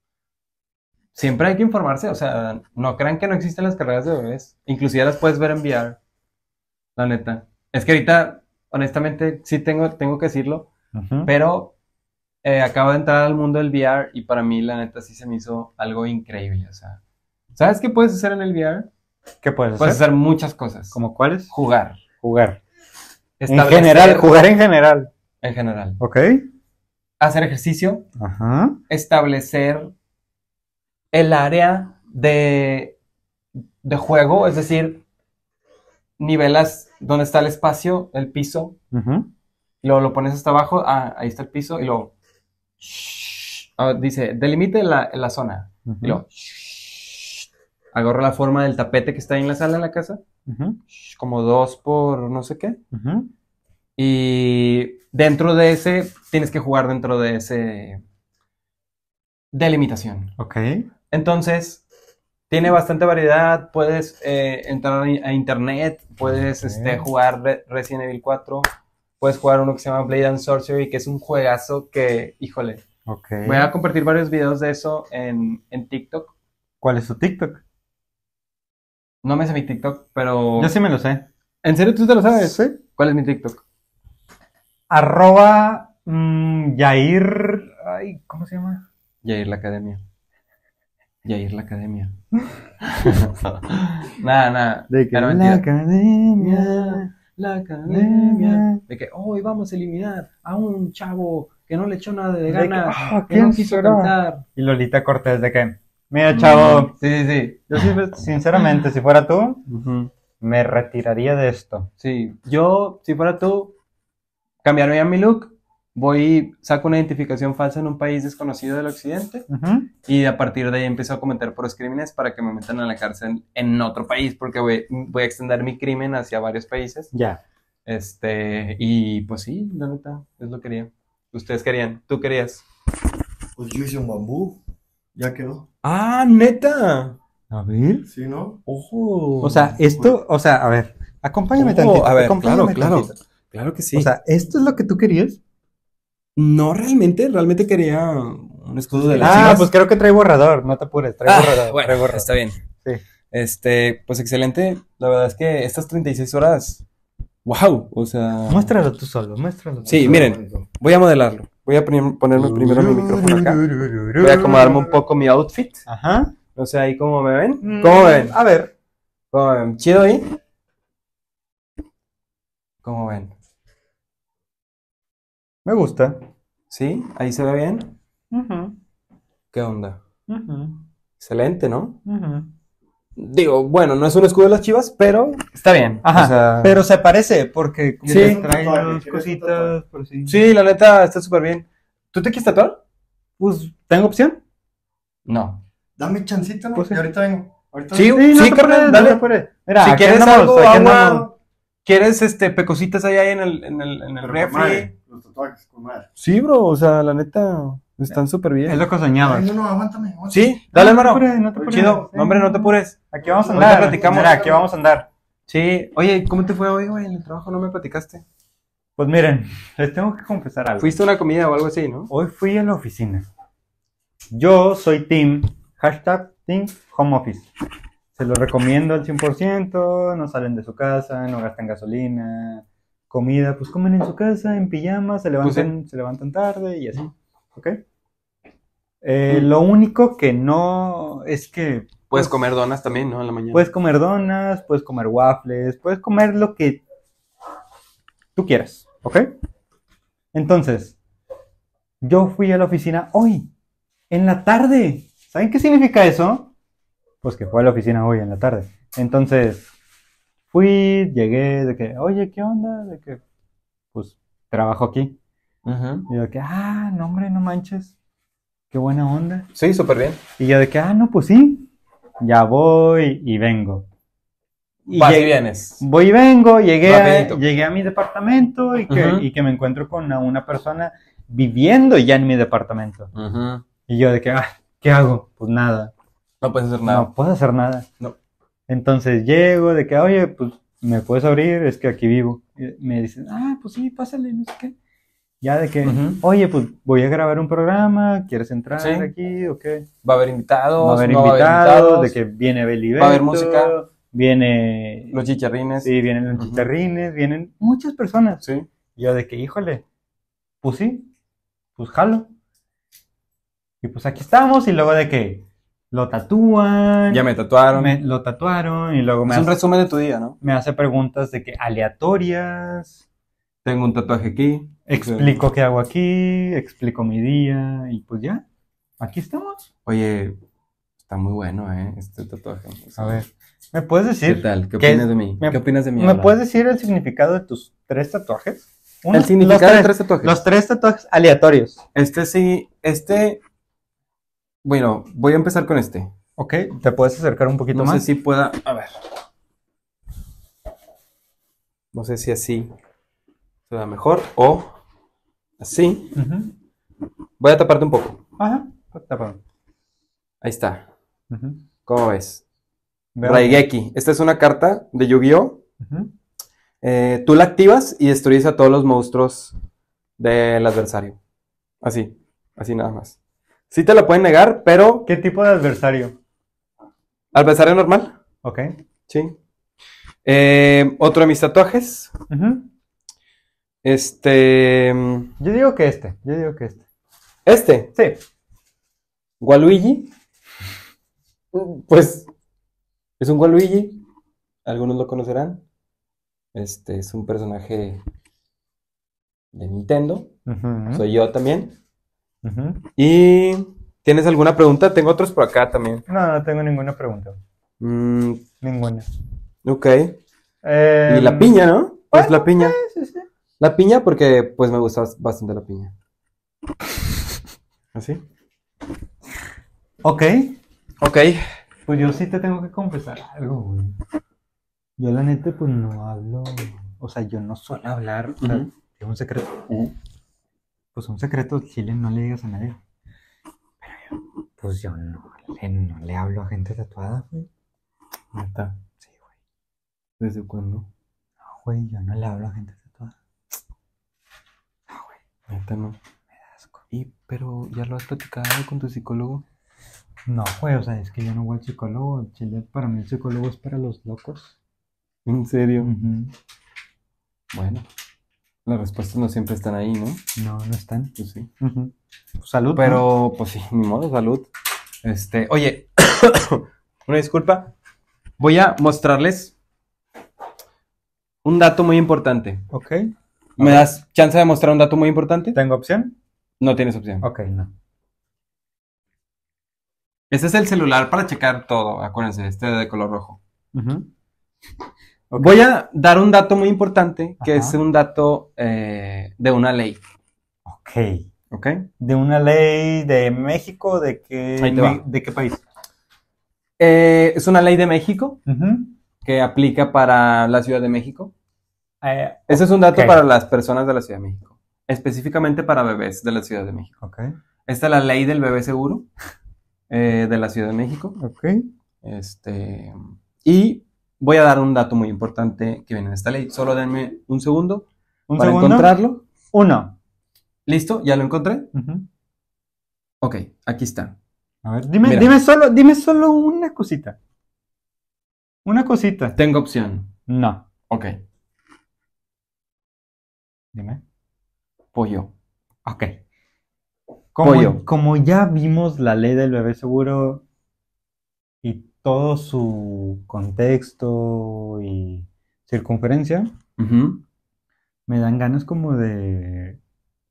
Siempre hay que informarse. O sea, no crean que no existen las carreras de bebés. Inclusive las puedes ver en VR. La neta. Es que ahorita, honestamente, sí tengo que decirlo.
Ujú.
Pero acabo de entrar al mundo del VR y para mí, la neta, sí se me hizo algo increíble. O sea, ¿sabes qué puedes hacer en el VR?
¿Qué puedes
Puedes
hacer?
hacer muchas cosas.
¿Cómo cuáles?
Jugar.
Jugar. En
Establecer-
general, jugar en general.
En general.
¿Ok?
Hacer ejercicio.
Ajá.
Establecer el área de juego, es decir, nivelas donde está el espacio, el piso,
Ujú.
luego lo pones hasta abajo, ahí está el piso, y luego dice, delimite la zona,
Ujú.
y luego agarro la forma del tapete que está ahí en la sala de la casa,
Ujú.
como 2 por no sé qué,
Ujú.
y dentro de ese, tienes que jugar dentro de ese delimitación.
Ok.
Entonces, tiene bastante variedad, puedes entrar a internet, puedes
Ok.
jugar Resident Evil 4, puedes jugar uno que se llama Blade and Sorcery, que es un juegazo que, híjole,
Ok.
voy a compartir varios videos de eso en TikTok.
¿Cuál es tu TikTok?
No me sé mi TikTok, pero...
Yo sí me lo sé.
¿En serio tú te lo sabes?
Sí.
¿Cuál es mi TikTok?
Arroba Yair. Ay, ¿cómo se llama?
Yair la Academia. Yair la Academia. Nada.
De que
Era
la
mentira.
academia.
La academia. De que hoy vamos a eliminar a un chavo que no le echó nada de
De que,
ganas,
ah,
que no
¿quién
quiso
será?
cantar.
Y Lolita Cortés de que, mira, chavo,
Sí.
yo sí, sinceramente, si fuera tú,
Ujú.
me retiraría de esto.
Sí. Yo, si fuera tú, cambiaría mi look. Saco una identificación falsa en un país desconocido del occidente
Ujú.
y a partir de ahí empiezo a cometer puros crímenes para que me metan a la cárcel en otro país, porque voy a extender mi crimen hacia varios países.
Ya.
Y pues sí, la neta, es lo que quería. Ustedes querían, tú querías.
Pues yo hice un bambú. Ya quedó.
¡Ah, neta!
A ver.
¿Sí, no?
¡Ojo!
O sea, esto, o sea, a ver, acompáñame
Ojo,
tantito.
a ver,
acompáñame
claro.
tantito.
Claro que sí.
O sea, ¿esto es lo que tú querías?
no realmente quería un escudo de las
Ah,
Chivas.
pues creo que trae borrador, no te apures, trae borrador,
bueno,
trae borrador.
está bien.
Sí.
Pues excelente. La verdad es que estas 36 horas Wow, o sea...
Muéstralo tú solo, muéstralo.
Sí,
Está
miren,
bonito.
voy a modelarlo. Voy a ponerme primero mi micrófono acá. Voy a acomodarme un poco mi outfit.
Ajá.
No sé, ahí cómo me ven. ¿Cómo me ven?
A ver.
¿Cómo me ven? ¿Chido ahí? ¿Cómo ven?
Me gusta.
¿Sí? ¿Ahí se ve bien?
Ujú,
¿Qué onda?
ujú,
Excelente, ¿no?
ujú.
Digo, bueno, no es un escudo de las Chivas, pero está bien.
Ajá,
O sea,
pero se parece porque como
Sí.
que trae
Tatuaje,
unas
¿quieres un
cositas
tatuaje?
por sí.
sí, la neta está súper bien. ¿Tú te quieres tatuar?
Pues, ¿tengo opción?
No.
Dame chancito, ¿no?
Pues sí.
Y ahorita vengo. Ahorita
Sí,
vengo.
no te
carnal,
apures,
dale.
no te apures. Mira,
Si
aquí
quieres
andamos,
algo,
aquí
agua,
andamos.
¿quieres pecositas ahí en el
Pero con
refri?
madre, los tatuajes, con madre.
Sí, bro, o sea, la neta, están súper bien.
Es lo que soñabas.
Ay, no, aguántame.
Sí, dale,
No te
hermano.
apures, no te apures.
Chido.
Sí.
No, hombre, no te apures.
Aquí vamos a
Ahorita
andar.
platicamos.
Mira, aquí vamos a andar.
Sí. Oye, ¿cómo te fue hoy, güey? En el trabajo no me platicaste.
Pues miren, les tengo que confesar algo.
Fuiste a una comida o algo así, ¿no?
Hoy fui a la oficina. Yo soy team home office. Se lo recomiendo al 100%, no salen de su casa, no gastan gasolina, comida, pues comen en su casa, en pijama, se levantan tarde y así, ¿ok? Lo único que no es que
Puedes comer donas también, ¿no? En la mañana.
puedes comer donas, puedes comer waffles, puedes comer lo que tú quieras, ¿ok? Entonces, yo fui a la oficina hoy, en la tarde. ¿Saben qué significa eso? Pues que fue a la oficina hoy en la tarde. Entonces, fui, llegué, de que, oye, ¿qué onda? De que, pues, trabajo aquí.
Ujú.
Y yo de que, no, hombre, no manches. Qué buena onda.
Sí, súper bien.
Y yo de que, no, pues sí. Ya voy y vengo.
Vas y vienes.
Voy y vengo,
Rapidito.
llegué a mi departamento y que,
Ujú.
y que me encuentro con una persona viviendo ya en mi departamento.
Ujú.
Y yo de que, ¿qué hago? Pues nada.
No puedes hacer nada.
No puedo hacer nada.
No.
Entonces llego de que, oye, pues me puedes abrir, es que aquí vivo. Y me dicen, pues sí, pásale, no sé qué. Ya de que,
Ujú.
oye, pues voy a grabar un programa, ¿quieres entrar
Sí.
aquí o qué?
Va a haber invitados.
Va a haber
no va a haber
invitados, de que viene Beliberto,
Va a haber música.
viene,
Los chicharrines.
sí, vienen los
Ujú.
chicharrines, vienen muchas personas.
Sí.
Y yo de que, híjole, pues sí, pues jalo. Y pues aquí estamos y luego de que lo tatúan.
Ya me tatuaron.
Lo tatuaron y luego
Es un resumen de tu día, ¿no?
me hace preguntas de que aleatorias.
Tengo un tatuaje aquí.
Explico qué hago aquí, explico mi día y pues ya, aquí estamos.
Oye, está muy bueno, este tatuaje. O sea,
A ver, ¿me puedes decir?
¿qué tal? ¿Qué
¿Qué-
opinas de mí?
me-
¿Qué opinas de mí?
¿Me
ahora?
puedes decir el significado de tus 3 tatuajes?
El significado de 3 tatuajes.
Los 3 tatuajes aleatorios.
Bueno, voy a empezar con este.
Ok, ¿te puedes acercar un poquito
No
más?
sé si pueda. A ver. No sé si así se da mejor o así.
Ujú.
Voy a taparte un poco.
Ajá, tapado.
Ahí está.
Ujú.
¿Cómo ves?
Veo.
Raigeki. Esta es una carta de Yu-Gi-Oh!
Ujú.
Tú la activas y destruyes a todos los monstruos del adversario. Así nada más. Sí te la pueden negar, pero
¿Qué tipo de adversario?
adversario normal.
Ok.
Sí. Otro de mis tatuajes.
Ujú.
Este.
Yo digo que este.
Este.
Sí.
Waluigi. Pues es un Waluigi. Algunos lo conocerán. Este es un personaje de Nintendo.
Ujú.
Soy yo también.
Ujú.
¿Y tienes alguna pregunta? Tengo otros por acá también.
No tengo ninguna pregunta.
Mm,
Ninguna.
ok. Y la piña, ¿no? Pues
bueno,
la piña.
Sí, sí.
La piña porque pues me gusta bastante la piña. ¿Así?
Ok.
Ok.
Pues yo sí te tengo que confesar algo, güey. Yo la neta, pues no hablo. O sea, yo no suelo hablar. O sea,
Ujú.
es un secreto. Pues un secreto, Chile, no le digas a nadie. Pero yo, pues yo no le hablo a gente tatuada, güey.
Neta.
Sí, güey.
¿Desde cuándo?
No, güey, yo no le hablo a gente tatuada. No, güey,
Neta no.
me da asco.
Pero ya lo has platicado con tu psicólogo.
No, güey, o sea, es que yo no voy al psicólogo. Chile, para mí el psicólogo es para los locos.
¿En serio?
Ujú.
Bueno, las respuestas no siempre están ahí, ¿no?
No, no están.
Pues sí.
Ujú. Salud. ¿no?
Pero, pues sí, ni modo, salud. Oye, una disculpa. Voy a mostrarles un dato muy importante.
Ok.
¿Me das chance de mostrar un dato muy importante?
¿Tengo opción?
No tienes opción.
Ok, no.
Este es el celular para checar todo, acuérdense, este de color rojo.
Ujú. Ok.
Voy a dar un dato muy importante, que
Ajá.
es un dato de una ley,
Ok.
¿ok?
¿De una ley de México? ¿De
Ahí te va.
¿De qué país?
Es una ley de México
Ujú.
que aplica para la Ciudad de México.
Eh,
Ese es un dato
ok.
para las personas de la Ciudad de México, específicamente para bebés de la Ciudad de México.
Ok.
Esta es la ley del bebé seguro de la Ciudad de México.
Ok.
Y voy a dar un dato muy importante que viene en esta ley. Solo denme un segundo
¿Un
para
segundo?
encontrarlo.
Uno.
¿Listo? ¿Ya lo encontré?
Ujú.
Ok, aquí está.
A ver, dime,
Mira.
dime solo una cosita. Una cosita.
Tengo opción.
No.
Ok,
Dime.
pollo.
Ok. Como,
Pollo.
como ya vimos la ley del bebé seguro y todo su contexto y circunferencia,
Ujú.
me dan ganas como de...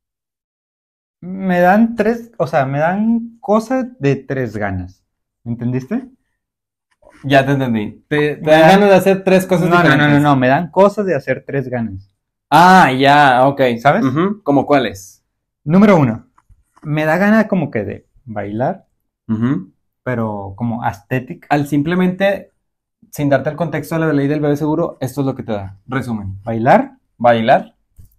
Me dan tres, o sea, me dan cosas de tres ganas. ¿Entendiste?
Ya te entendí. ¿Te
Me
dan
dan-
ganas de hacer tres cosas diferentes?
No, me dan cosas de hacer tres ganas.
Ah, ya, ok.
¿Sabes?
Ujú. ¿Cómo cuáles?
Número uno, me da ganas como que de bailar,
Ujú.
pero como aesthetic.
Al simplemente, sin darte el contexto de la ley del bebé seguro, esto es lo que te da. Resumen.
Bailar,
Bailar.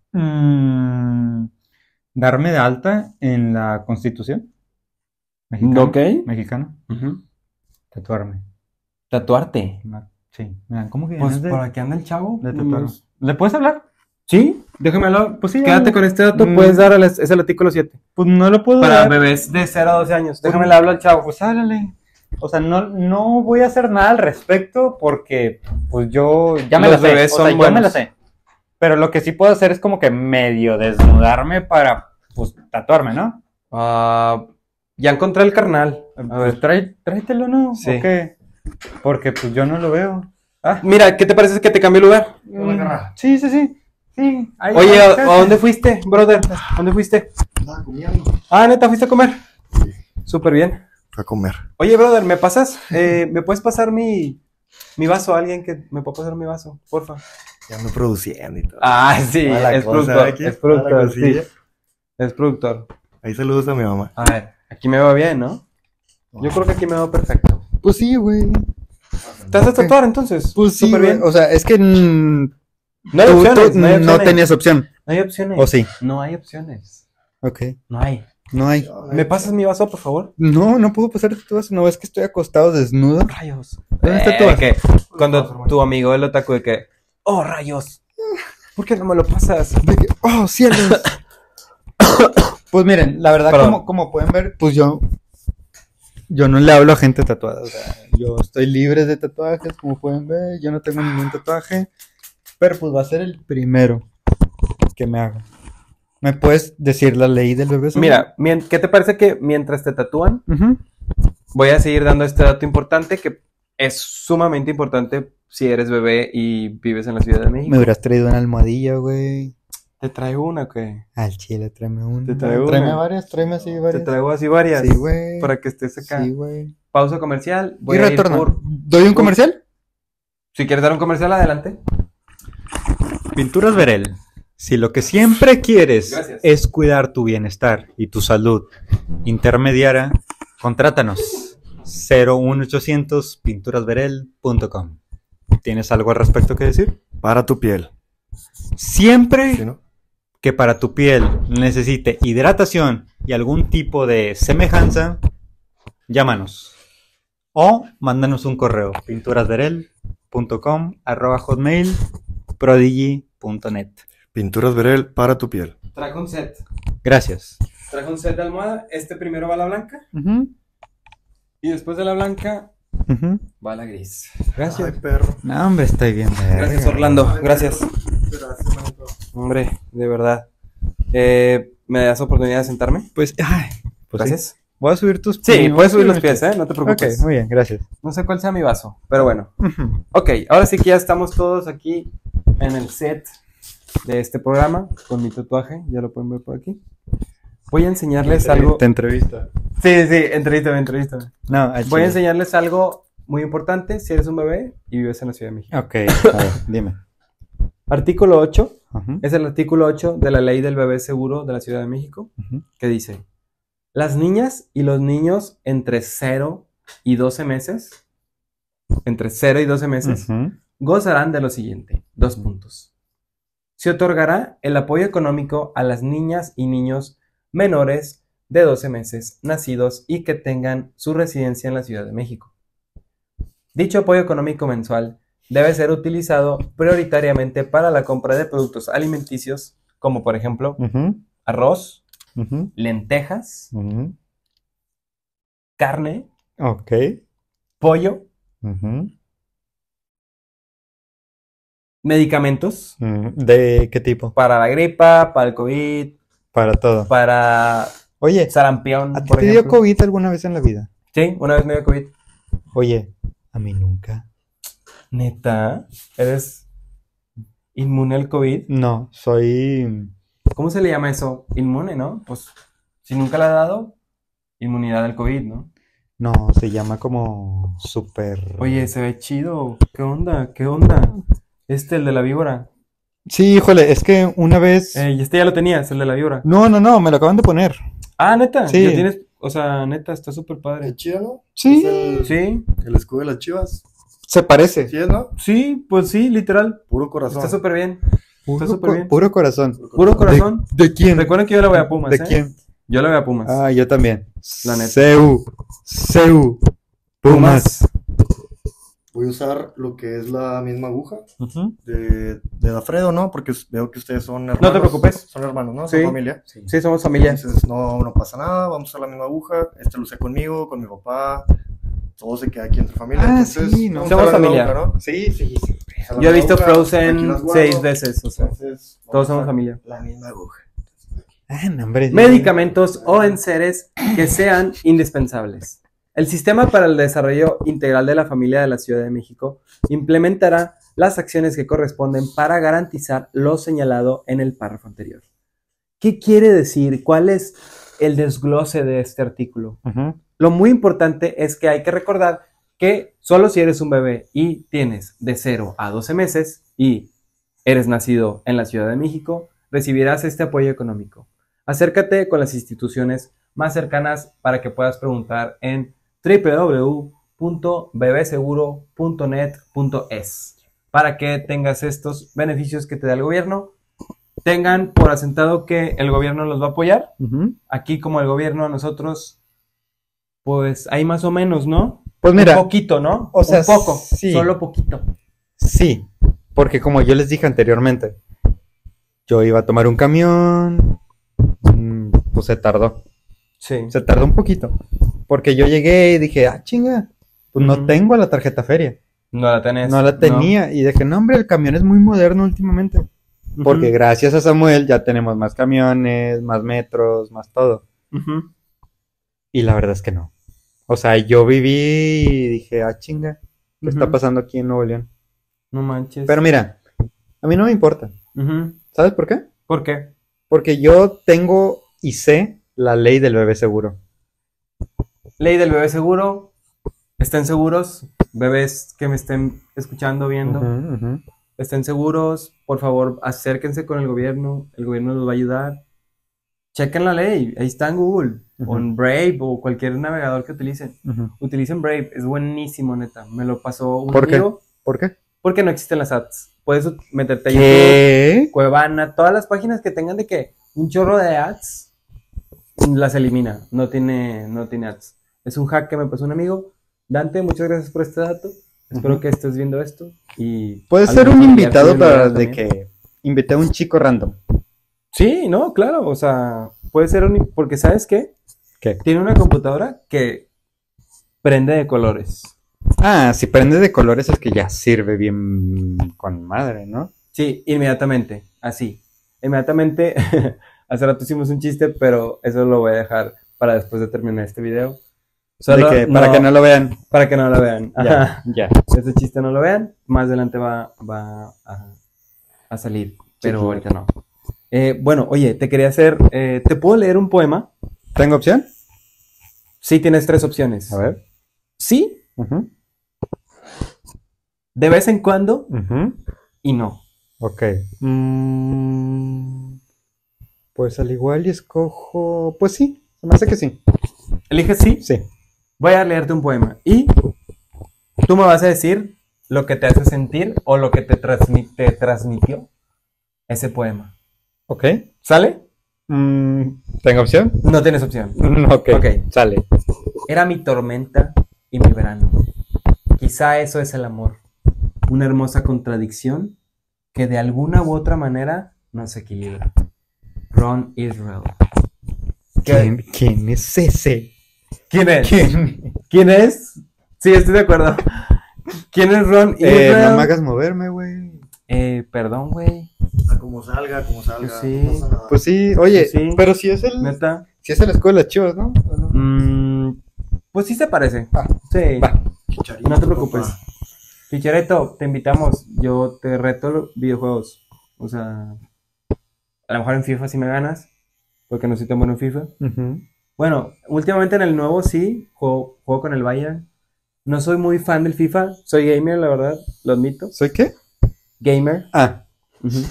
darme de alta en la Constitución mexicana.
Ok.
Mexicana.
Ujú.
Tatuarme.
Tatuarte.
Sí, me dan como que
Pues
ganas de,
por aquí anda el chavo.
de tatuarme. ¿Le puedes hablar?
Sí, déjame hablar.
Pues sí,
Quédate
habla.
con este dato.
Mm.
Puedes dar es el artículo 7.
Pues no lo puedo
Para
dar.
bebés de 0 a 12 años. Déjame le hablo al chavo.
Pues háblale. O sea, no voy a hacer nada al respecto porque pues yo ya me
Los
la sé.
bebés
O sea,
son
yo me la
buenos.
sé. Pero lo que sí puedo hacer es como que medio desnudarme para pues tatuarme, ¿no?
Ya encontré el carnal. A
Pues
ver.
tráetelo, ¿no?
Sí.
¿O qué? Porque pues yo no lo veo. Ah,
Mira, ¿qué te parece que te cambie lugar?
sí. Sí. Ahí,
Oye,
ahí,
¿a dónde fuiste, brother? ¿A dónde fuiste?
Estaba comiendo.
Ah, neta, ¿fuiste a comer?
Sí.
Súper bien.
Fue a comer.
Oye, brother, ¿me pasas? ¿Me puedes pasar mi vaso? ¿Alguien que me pueda pasar mi vaso? Porfa.
Ya ando produciendo y todo.
Ah, sí,
Toda la
es
cosa,
productor.
aquí,
Es
toda la
productor, sí.
cosilla.
Es productor.
Ahí saludos a mi mamá.
A ver, aquí me va bien, ¿no? Yo creo que aquí me va perfecto.
Pues sí, güey.
¿Te vas a tatuar entonces?
Pues sí,
Súper
güey.
bien.
O sea, es que
No hay
tú
opciones, no hay
no
opciones.
tenías opción.
No hay opciones.
¿O sí?
No hay opciones.
Ok.
No hay.
No hay.
¿Me pasas mi vaso, por favor?
No puedo pasarte tu vaso. No, es que estoy acostado desnudo.
Rayos.
¿Dónde está tu vaso?
Que cuando tu amigo el otaku de que, oh, rayos, ¿por qué no me lo pasas?
De que, oh, cielos. Pues miren, la verdad,
Perdón.
como pueden ver, pues yo no le hablo a gente tatuada. O sea, yo estoy libre de tatuajes, como pueden ver. Yo no tengo ningún tatuaje. Pero pues va a ser el primero que me haga. ¿Me puedes decir la ley del bebé?
Mira, ¿qué te parece que mientras te tatúan,
Ujú.
voy a seguir dando este dato importante que es sumamente importante si eres bebé y vives en la Ciudad de México?
Me hubieras traído una almohadilla, güey.
¿Te traigo una o qué?
Al chile, tráeme una.
Te traigo
Tráeme
una.
varias, tráeme así
Te
varias.
traigo así varias.
Sí, güey.
Para que estés acá.
Sí, güey.
Pausa comercial. Voy
Y
a ir
retorno.
por...
¿Doy un comercial?
Si quieres dar un comercial, adelante.
Pinturas Verel. Si lo que siempre quieres
Gracias.
es cuidar tu bienestar y tu salud intermediaria, contrátanos. 01800 pinturasverel.com. ¿Tienes algo al respecto que decir?
Para tu piel.
Siempre
¿Sí, no?
que para tu piel necesite hidratación y algún tipo de semejanza, llámanos. O mándanos un correo. pinturasverel.com@hotmail prodigy.net.
Pinturas Verel para tu piel.
Traje un set.
Gracias.
Traje un set de almohada. Este primero va a la blanca.
Ujú,
Y después de la blanca
ujú.
va la gris.
Gracias.
Ay, perro.
No, hombre, estoy bien.
Gracias, Orlando. Gracias.
Gracias, manito.
Hombre, de verdad. ¿Me das oportunidad de sentarme?
Pues, ay, pues sí.
Gracias.
Voy a subir tus
Sí,
pies.
puedes subir los pies, ¿eh? No te preocupes.
Ok, muy bien, gracias.
No sé cuál sea mi vaso, pero bueno.
Ujú.
Ok, ahora sí que ya estamos todos aquí en el set de este programa con mi tatuaje. Ya lo pueden ver por aquí. Voy a enseñarles algo.
Te entrevista.
Sí, entrevístame.
No,
Voy a
chile.
enseñarles algo muy importante si eres un bebé y vives en la Ciudad de México.
Ok, a ver, dime.
Artículo 8
Ujú,
es el artículo 8 de la Ley del Bebé Seguro de la Ciudad de México,
ujú.
que dice: las niñas y los niños entre 0 y 12 meses,
Ujú.
gozarán de lo siguiente, 2 puntos. Se otorgará el apoyo económico a las niñas y niños menores de 12 meses nacidos y que tengan su residencia en la Ciudad de México. Dicho apoyo económico mensual debe ser utilizado prioritariamente para la compra de productos alimenticios, como por ejemplo
Ujú,
arroz,
ujú,
lentejas,
ujú.
carne,
Ok.
pollo,
Ujú,
medicamentos
ujú. ¿De qué tipo?
para la gripa, para el COVID,
Para todo.
para
Oye,
sarampión,
¿a ti
por
te dio
ejemplo.
COVID alguna vez en la vida?
Sí, una vez me dio COVID.
Oye, a mí nunca.
¿Neta? ¿Eres inmune al COVID?
No, soy...
¿Cómo se le llama eso? Inmune, ¿no? Pues si nunca le ha dado, inmunidad al COVID, ¿no?
No, se llama como súper...
Oye, se ve chido. ¿Qué onda? ¿Qué onda? El de la víbora.
Sí, híjole, es que una vez...
Y este ya lo tenías, el de la víbora.
No, me lo acaban de poner.
Ah, neta.
Sí.
Ya tienes, o sea, neta, está súper
Qué
padre.
chido, ¿no?
Sí.
Es
Sí,
el escudo de las Chivas.
Se parece.
¿Sí es, no?
sí, pues sí, literal.
Puro corazón.
Está súper bien.
Puro,
Está súper bien.
puro corazón.
Puro corazón.
¿De quién?
Recuerden que yo le voy a Pumas,
¿De
¿eh?
quién?
Yo le voy a Pumas.
Ah, yo también.
La neta.
Seu, Pumas.
Voy a usar lo que es la misma aguja
Ujú.
de Alfredo, ¿no? Porque veo que ustedes son hermanos.
No te preocupes.
Son hermanos, ¿no?
Sí.
Son familia.
Sí, somos familia.
Entonces no pasa nada, vamos a usar la misma aguja. Este lo usé conmigo, con mi papá. Todo se queda aquí entre familia.
Ah,
entonces,
sí, no.
vamos a
Somos
usar la
familia.
misma aguja, ¿no?
Sí, sí, sí.
Usar la
Yo he
misma
visto
aguja, aquí
Frozen
las guardo.
6 veces, o sea,
Entonces,
todos
vamos
somos
a
familia.
la misma aguja.
Ah, no, hombre.
Medicamentos o enseres que sean indispensables. El Sistema para el Desarrollo Integral de la Familia de la Ciudad de México implementará las acciones que corresponden para garantizar lo señalado en el párrafo anterior. ¿Qué quiere decir? ¿Cuál es el desglose de este artículo?
Ujú.
Lo muy importante es que hay que recordar que solo si eres un bebé y tienes de 0 a 12 meses y eres nacido en la Ciudad de México, recibirás este apoyo económico. Acércate con las instituciones más cercanas para que puedas preguntar en www.bebeseguro.net.es para que tengas estos beneficios que te da el gobierno. Tengan por asentado que el gobierno los va a apoyar.
Ujú.
Aquí como el gobierno a nosotros, pues hay más o menos, ¿no?
Pues mira,
Un poquito, ¿no?
o sea,
un poco,
sí.
solo poquito.
sí, porque como yo les dije anteriormente, yo iba a tomar un camión, pues se tardó un poquito, porque yo llegué y dije, ah, chinga, pues no
Ujú.
tengo la tarjeta feria,
No la tenés.
no la tenía, y dije, no, hombre, el camión es muy moderno últimamente,
No.
porque
Ujú.
gracias a Samuel ya tenemos más camiones, más metros, más todo,
Ujú.
y la verdad es que no. O sea, yo viví y dije, ah, chinga, ¿qué está
Ujú.
pasando aquí en Nuevo León?
No manches.
Pero mira, a mí no me importa.
Ujú.
¿Sabes por qué?
¿Por qué?
Porque yo tengo y sé la ley del bebé seguro.
Ley del bebé seguro. Estén seguros, bebés que me estén escuchando, viendo.
Ujú, ujú.
Estén seguros, por favor, acérquense con el gobierno los va a ayudar. Chequen la ley, ahí está en Google,
Ujú.
o en Brave, o cualquier navegador que utilicen.
Ujú.
Utilicen Brave, es buenísimo, neta. Me lo pasó un
¿Por qué?
amigo,
¿Por qué?
porque no existen las ads. Puedes meterte a YouTube,
¿Qué?
Cuevana, todas las páginas que tengan de que un chorro de ads, las elimina, no tiene ads. Es un hack que me pasó un amigo. Dante, muchas gracias por este dato. Espero
Ujú.
que estés viendo esto. Y
Puedes ser
algún
un
familiar
invitado
tuyo lo
para
vea
de
también.
que invité a un chico random.
Sí, no, claro, o sea, puede ser porque ¿sabes qué?
¿Qué?
Tiene una computadora que prende de colores.
Ah, si prende de colores es que ya sirve bien con madre, ¿no?
Sí, inmediatamente, así. inmediatamente, hace rato hicimos un chiste, pero eso lo voy a dejar para después de terminar este video. Solo
para que no lo vean.
para que no lo vean.
Ya,
Ajá.
ya.
Ese chiste no lo vean, más adelante va a salir, pero
claro.
ahorita no. Bueno, oye, te quería hacer, ¿te puedo leer un poema?
¿Tengo opción?
Sí, tienes 3 opciones.
A ver.
Sí,
Ujú,
de vez en cuando
ujú.
y no.
Ok. Pues al igual y escojo... Pues sí, se me hace que sí.
Eliges sí.
Sí.
Voy a leerte un poema y tú me vas a decir lo que te hace sentir o lo que te transmitió ese poema.
Ok.
¿Sale?
¿Tengo opción?
No tienes opción.
Ok.
Ok.
Sale.
Era mi tormenta y mi verano. Quizá eso es el amor. Una hermosa contradicción que de alguna u otra manera nos equilibra. Ron Israel.
¿Quién es ese?
¿Quién es?
¿Quién?
¿Quién es? Sí, estoy de acuerdo. ¿Quién es Ron Israel?
No me hagas moverme, güey.
Perdón, güey.
Como salga, como salga.
Pues sí.
No pasa nada.
Pues sí, oye,
Pues sí.
pero si es el...
Neta.
Si es el escuela de Chivas, ¿no?
Pues sí se parece.
Va,
Sí.
va.
Chicharito,
No te preocupes.
papá.
Fichereto, te invitamos. Yo te reto los videojuegos. O sea, a lo mejor en FIFA sí me ganas, porque no soy tan bueno en FIFA.
Ujú.
Bueno, últimamente en el nuevo sí, juego con el Bayern. No soy muy fan del FIFA, soy gamer, la verdad, lo admito.
¿Soy qué?
Gamer.
Ah,
Ujú.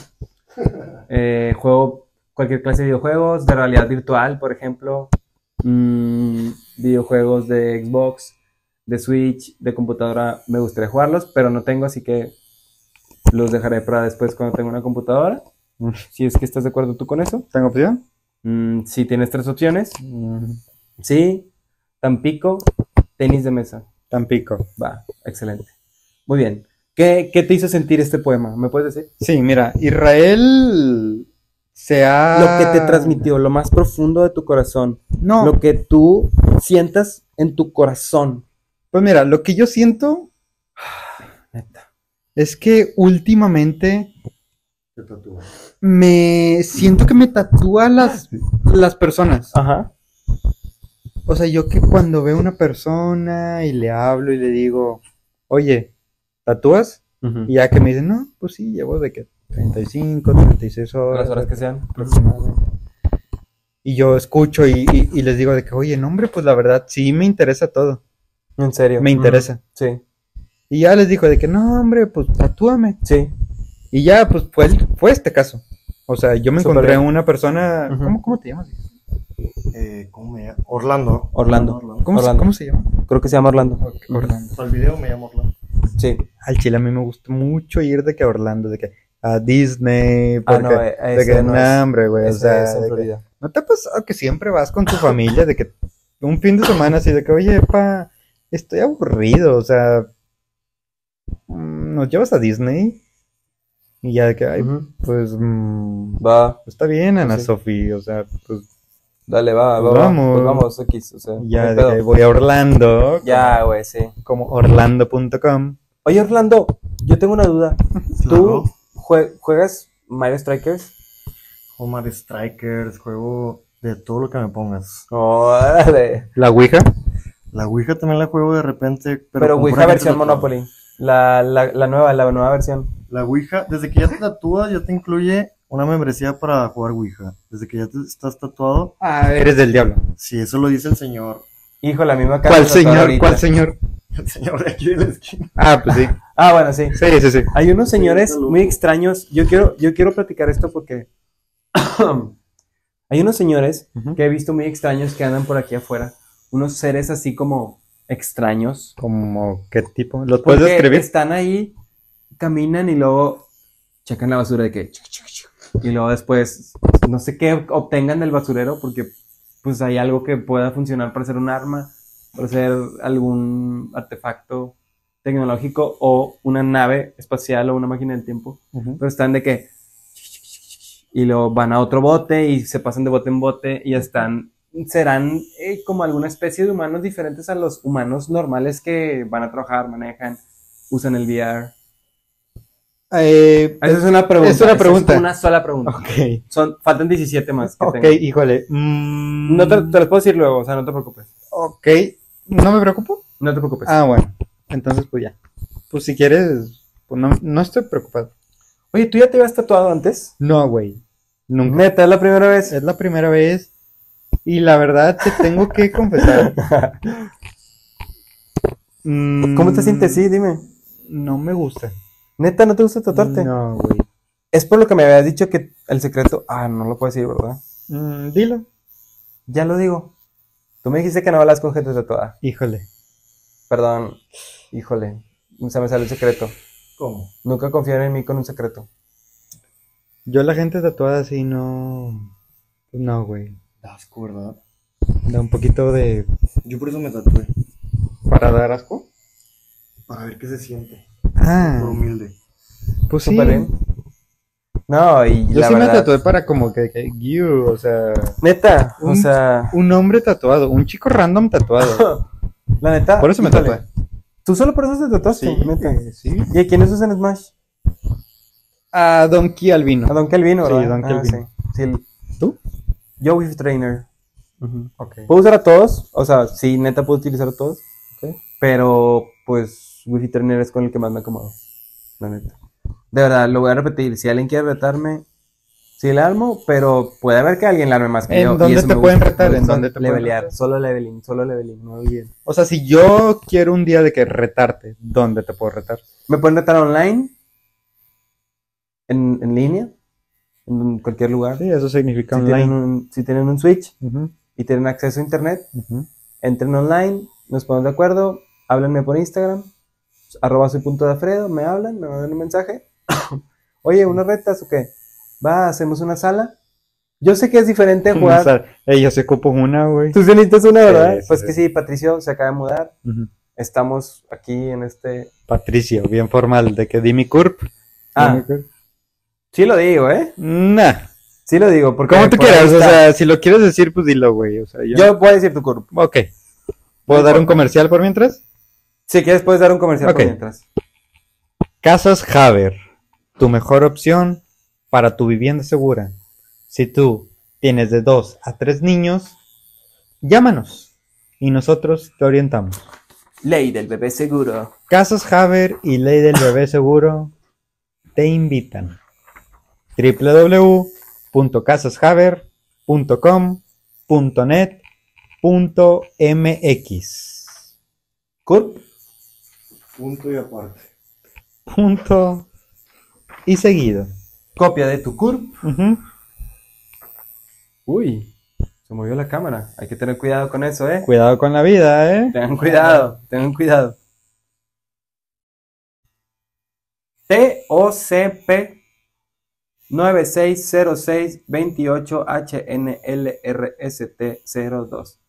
Juego cualquier clase de videojuegos, de realidad virtual, por ejemplo. Videojuegos de Xbox, de Switch, de computadora. Me gustaría jugarlos, pero no tengo, así que los dejaré para después cuando tenga una computadora. Si es que estás de acuerdo tú con eso.
¿tengo opción?
Si tienes 3 opciones. Sí, Tampico, tenis de mesa.
Tampico.
Va, excelente. Muy bien. ¿Qué te hizo sentir este poema? ¿Me puedes decir?
Sí, mira, Israel se ha...
Lo que te transmitió, lo más profundo de tu corazón.
No,
Lo que tú sientas en tu corazón.
pues mira, lo que yo siento
Neta.
es que últimamente
Te tatúa.
me siento que me tatúa las personas.
Ajá.
O sea, yo que cuando veo una persona y le hablo y le digo, oye, ¿tatúas? Y ya que me dicen, no, pues sí, llevo de que 35, 36 horas.
Las horas que sean.
Aproximadamente. Y yo escucho y les digo de que, oye, no, hombre, pues la verdad, sí me interesa todo.
En serio.
Me interesa.
Sí.
Y ya les dijo de que, no, hombre, pues tatúame.
Sí.
Y ya, pues fue este caso. O sea, yo me
Súper
encontré
bien.
una persona.
Ujú.
¿Cómo te llamas?
¿Cómo me llamo? Orlando.
Orlando.
¿Cómo se llama?
Creo que se llama Orlando.
Orlando.
Para el video me llamo Orlando.
Sí.
Al Chile a mí me gusta mucho ir de que a Orlando, de que a Disney, porque
no,
de
ese
que
no
no,
es.
hombre, güey, o
Ese
sea,
es en
de que-
Florida.
¿no te ha pasado que siempre vas con tu familia, de que un fin de semana así, de que, oye, pa, estoy aburrido, o sea, nos llevas a Disney? Y ya de que, ay,
Ujú.
pues,
Va,
está bien, Ana
Sí.
Sofía, o sea, pues,
dale, va,
Pues
va, va.
vamos.
Pues vamos, X, o sea,
ya
no hay
de
pedo.
que voy a Orlando,
Ya, güey, sí.
como orlando.com.
Oye, Orlando, yo tengo una duda.
Claro.
¿Tú juegas Mario Strikers?
Omar Strikers, juego de todo lo que me pongas.
Órale.
La Ouija.
La Ouija también la juego de repente,
Pero
con
Ouija
pura gente
versión
tatuada.
Monopoly. La nueva versión.
La Ouija, desde que ya te tatúas, ya te incluye una membresía para jugar Ouija. Desde que ya te estás tatuado,
Ah, eres del diablo.
si eso lo dice el señor.
Híjole, a mí me acaba
¿Cuál
de tatuar
señor?
ahorita.
¿Cuál señor?
El señor de aquí de la esquina.
Ah, pues sí.
Ah, bueno, sí.
Sí, sí, sí.
Hay unos señores
está loco.
muy extraños. Yo quiero platicar esto porque hay unos señores
Ujú.
que he visto muy extraños que andan por aquí afuera. Unos seres así como extraños.
¿Como qué tipo? ¿Lo puedes
Porque
describir?
están ahí, caminan y luego checan la basura de que... Y luego después, no sé qué obtengan del basurero porque pues hay algo que pueda funcionar para ser un arma, para ser algún artefacto tecnológico o una nave espacial o una máquina del tiempo.
Ujú.
Pero están de que... Y luego van a otro bote y se pasan de bote en bote y están... Serán como alguna especie de humanos diferentes a los humanos normales que van a trabajar, manejan, usan el VR. Esa es una pregunta.
Es una pregunta.
Es una sola pregunta.
Ok.
Faltan 17 más que
Ok,
tengo.
híjole.
No te las puedo decir luego, o sea, no te preocupes.
Ok. ¿No me preocupo?
No te preocupes.
Ah, bueno. Entonces, pues ya. Pues si quieres, pues no estoy preocupado.
Oye, ¿tú ya te habías tatuado antes?
No, güey. Nunca.
Neta, es la primera vez.
Es la primera vez. Y la verdad te tengo que confesar.
¿Cómo te sientes? Sí, dime.
No me gusta.
Neta, ¿no te gusta tatuarte?
No, güey.
Es por lo que me habías dicho que el secreto... Ah, no lo puedo decir, ¿verdad?
Dilo.
Ya lo digo. Tú me dijiste que no hablas con gente tatuada.
Híjole.
Perdón. Híjole. Se me sale el secreto.
¿Cómo?
Nunca confían en mí con un secreto.
Yo la gente tatuada así no... No, güey.
Da asco, ¿verdad?
Da un poquito de...
Yo por eso me tatué.
¿Para dar asco?
Para ver qué se siente.
Ah,
Por humilde.
pues sí.
Súper bien. No, y
Yo
la
sí
verdad...
me tatué para como que o sea...
Neta, o
Un-
sea...
Un hombre tatuado, un chico random tatuado.
La neta...
Por eso me
híjole.
tatué.
¿Tú solo por eso te tatuaste? Neta.
Sí.
¿Y a quiénes usan Smash?
A Donkey Albino.
A Don Kelvin, ¿verdad?
Sí, Don Kelvin.
Sí.
¿Tú?
Yo With Trainer.
Ok.
¿Puedo usar a todos? O sea, sí, neta puedo utilizar a todos.
Ok.
Pero, pues, Wi-Fi Trainer es con el que más me acomodo. La neta. De verdad, lo voy a repetir. Si alguien quiere retarme, sí le armo, pero puede haber que alguien le arme más que
¿En
yo. y
dónde
eso
te
me
pueden
gusta.
retar?
Me
¿En
gusta
dónde te pueden
levelear.
retar?
Solo leveling, no olviden.
O sea, si yo quiero un día de que retarte, ¿dónde te puedo retar?
Me pueden retar online, en línea, en cualquier lugar.
Sí, eso significa
Si
online.
si tienen un Switch
Ujú,
y tienen acceso a internet,
ujú.
entren online, nos ponemos de acuerdo, háblenme por Instagram, @soy.dealfredo, me hablan, me mandan un mensaje. Oye, ¿unas retas o qué? Va, hacemos una sala. Yo sé que es diferente
O
jugar.
sea, yo se ocupo una, güey.
Tú sí necesitas una, ¿verdad?
Sí, sí,
Pues
sí.
que sí, Patricio se acaba de mudar.
Ujú.
Estamos aquí en este...
Patricio, bien formal, de que di mi curp.
Ah.
Di mi curp.
Sí lo digo, ¿eh?
Nah.
Sí lo digo, porque...
Como tú
por ahí
quieras, o
está.
sea, si lo quieres decir, pues dilo, güey. O sea,
Yo voy a decir tu curva.
Ok. ¿Puedo
No
dar un
importa.
comercial por mientras?
Si quieres puedes dar un comercial por
Ok.
mientras.
Casas Haber, tu mejor opción para tu vivienda segura. Si tú tienes de 2 a 3 niños, llámanos y nosotros te orientamos.
Ley del bebé seguro.
Casas Haber y Ley del Bebé Seguro te invitan. www.casashaber.com.net.mx
Curp.
Punto y aparte.
Punto y seguido.
Copia de tu curp.
Ujú.
Uy, se movió la cámara. Hay que tener cuidado con eso, ¿eh?
Cuidado con la vida, ¿eh?
Tengan cuidado, tengan cuidado. TOCP 960628HNLRST02.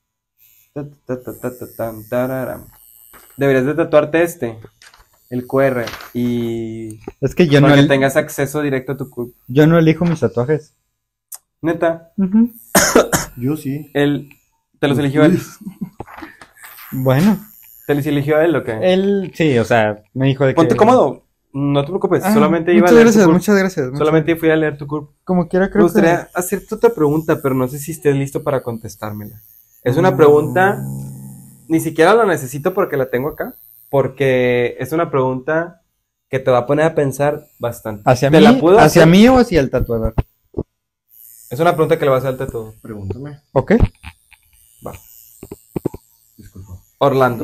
Deberías de tatuarte el QR, y
Es que yo
para que
no,
tengas acceso directo a tu curp.
yo no elijo mis tatuajes.
Neta,
Yo sí.
te los eligió él.
Bueno,
¿Te los eligió él o qué?
él, sí, o sea, me dijo de que...
Ponte cómodo, no te preocupes,
Ah,
solamente iba a
muchas
leer
gracias,
tu curp.
muchas gracias.
Solamente fui a leer tu curp.
Como quiera,
Me
creo
gustaría hacerte otra pregunta, pero no sé si estés listo para contestármela. Es una pregunta, ni siquiera la necesito porque la tengo acá, porque es una pregunta que te va a poner a pensar bastante.
¿Hacia
¿Te
mí,
la puedo
hacia
hacer?
mí o hacia el tatuador?
Es una pregunta que le va a hacer a todo.
Pregúntame.
¿Ok?
Va.
Disculpa.
Orlando.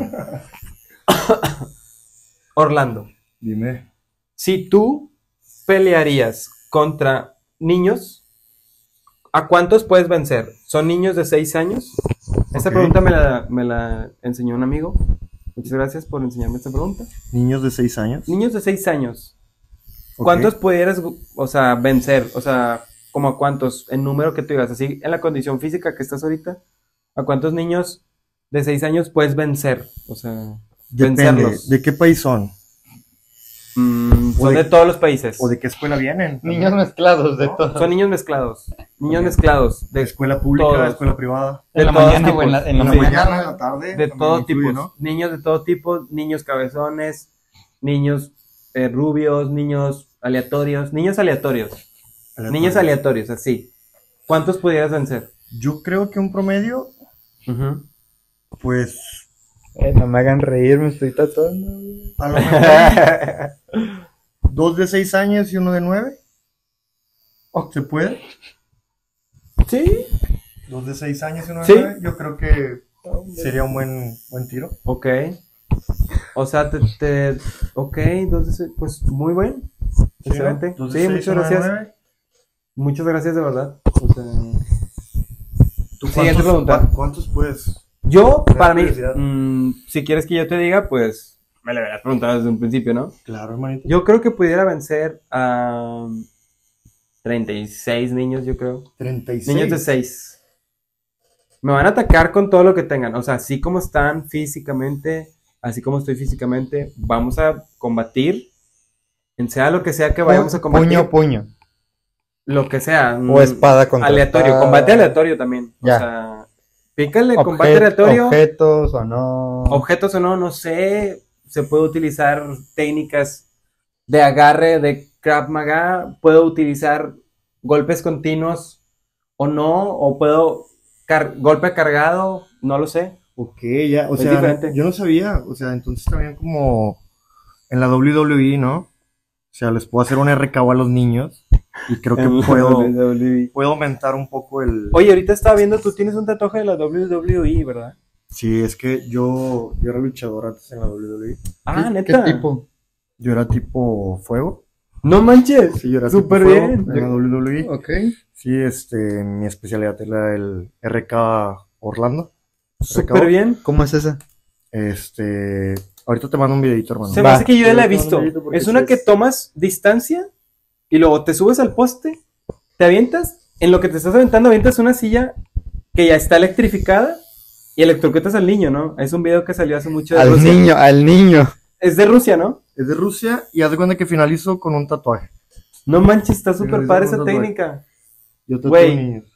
Orlando.
Dime.
Si tú pelearías contra niños, ¿a cuántos puedes vencer? ¿Son niños de 6 años? Esta
Ok.
pregunta me la enseñó un amigo. Muchas gracias por enseñarme esta pregunta.
Niños de 6 años.
Niños de 6 años.
Ok.
¿Cuántos pudieras, o sea, vencer? O sea, ¿como a cuántos? En número que tú digas, así en la condición física que estás ahorita, ¿a cuántos niños de 6 años puedes vencer? O sea,
Depende.
vencerlos.
¿De qué país son?
Son
O
de todos los países.
¿O de qué escuela vienen?
Niños mezclados de todo.
Son niños mezclados. Niños
Ok.
mezclados.
¿De
De,
escuela pública?
todos.
¿De escuela privada?
de
En la
todos
mañana o
tipos.
en la
¿En la
Sí.
mañana, en la tarde?
De
También
todo
influye,
tipo.
¿no?
Niños de todo tipo. Niños cabezones. Niños rubios. Niños aleatorios, niños aleatorios, niños aleatorios, así. ¿Cuántos pudieras vencer?
Yo creo que un promedio,
Ujú.
pues,
No me hagan reír, me estoy tatuando. Güey.
a lo mejor 2 de 6 años y uno de 9. ¿Se puede?
Sí.
2 de 6 años y uno de
Sí.
9. Yo creo que sería un buen tiro.
Ok. O sea, ok, entonces, pues muy bien. Excelente.
¿no? 2 de
Sí,
6,
muchas
uno de
gracias.
9.
Muchas gracias de verdad. O sea,
¿Tú
Siguiente pregunta.
¿Cuántos puedes?
yo,
Me da
para mí,
curiosidad.
si quieres que yo te diga, pues me lo hubieras preguntado desde un principio, ¿no?
Claro, hermanito.
Yo creo que pudiera vencer a 36 niños, yo creo.
36.
Niños de 6. Me van a atacar con todo lo que tengan. O sea, así como están físicamente, así como estoy físicamente, vamos a combatir. En sea lo que sea que vayamos a combatir.
Puño, puño.
Lo que sea.
O espada contra
aleatorio.
espada.
Combate aleatorio también.
Ya.
O sea, pícale combate aleatorio.
Objetos o no.
Objetos o no, no sé. Se puede utilizar técnicas de agarre, de Krav Maga. Puedo utilizar golpes continuos o no. O puedo golpe cargado, no lo sé.
Ok, ya, o
Es
sea,
diferente.
yo no sabía, o sea, entonces también como en la WWE, ¿no? O sea, les puedo hacer un RKO a los niños y creo que puedo aumentar un poco el...
Oye, ahorita estaba viendo, tú tienes un tatuaje de la WWE, ¿verdad?
Sí, es que yo era luchador antes en la WWE.
Ah,
¿Qué
neta.
tipo?
Yo era tipo fuego.
No manches.
Sí, yo era
Súper
tipo fuego
bien.
en la WWE.
Ok.
Sí, mi especialidad era el RK Orlando.
Súper bien.
¿Cómo es esa?
Ahorita te mando un videito, hermano.
Se me
Va.
hace que yo ya la he
Te mando
visto.
un videito porque
Es una
sí
que tomas distancia y luego te subes al poste, te avientas, en lo que te estás aventando avientas una silla que ya está electrificada y electrocutas al niño, ¿no? Es un video que salió hace mucho de
Al
Rusia.
niño, al niño.
Es de Rusia, ¿no?
Es de Rusia y haz de cuenta que finalizo con un tatuaje.
No manches, está súper
Sí,
padre
es un
esa
tatuaje.
técnica.
Yo tatúo
Güey.
niños.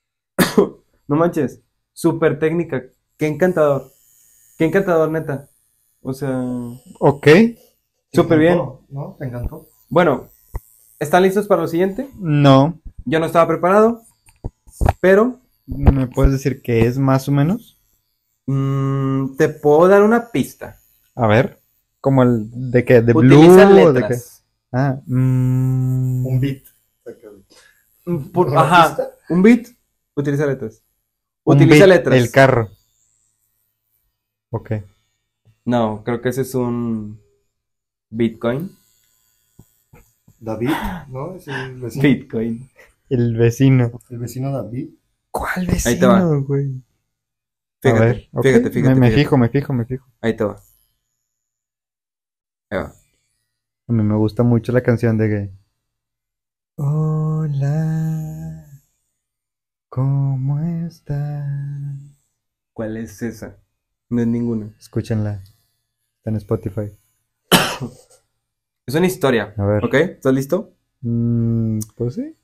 No manches, súper técnica. Qué encantador. Qué encantador, neta. O sea,
Ok.
¿Te
súper bien.
encantó? ¿No? ¿Te encantó?
Bueno, ¿están listos para lo siguiente?
No.
Yo no estaba preparado, pero
¿Me puedes decir qué es más o menos?
te puedo dar una pista.
A ver. ¿Como el de qué? ¿De
Utiliza
Blue o de qué?
letras.
Ah,
Un beat. ¿Una
Ajá,
pista?
un beat. Utiliza letras.
un
Utiliza
bit,
letras.
El carro. Ok.
No, creo que ese es un Bitcoin.
David, ¿no? Es el vecino.
Bitcoin.
El vecino.
El vecino David.
¿Cuál
Ahí te va.
vecino, güey?
Fíjate,
A ver, ok.
fíjate, fíjate.
Me
fíjate.
fijo.
Ahí te va. Ahí va.
A mí me gusta mucho la canción de Gay. Hola, ¿cómo estás?
¿Cuál es esa? No es ninguna.
Escúchenla. Está en Spotify.
Es una historia.
A ver.
¿Ok? ¿Estás listo?
Pues sí.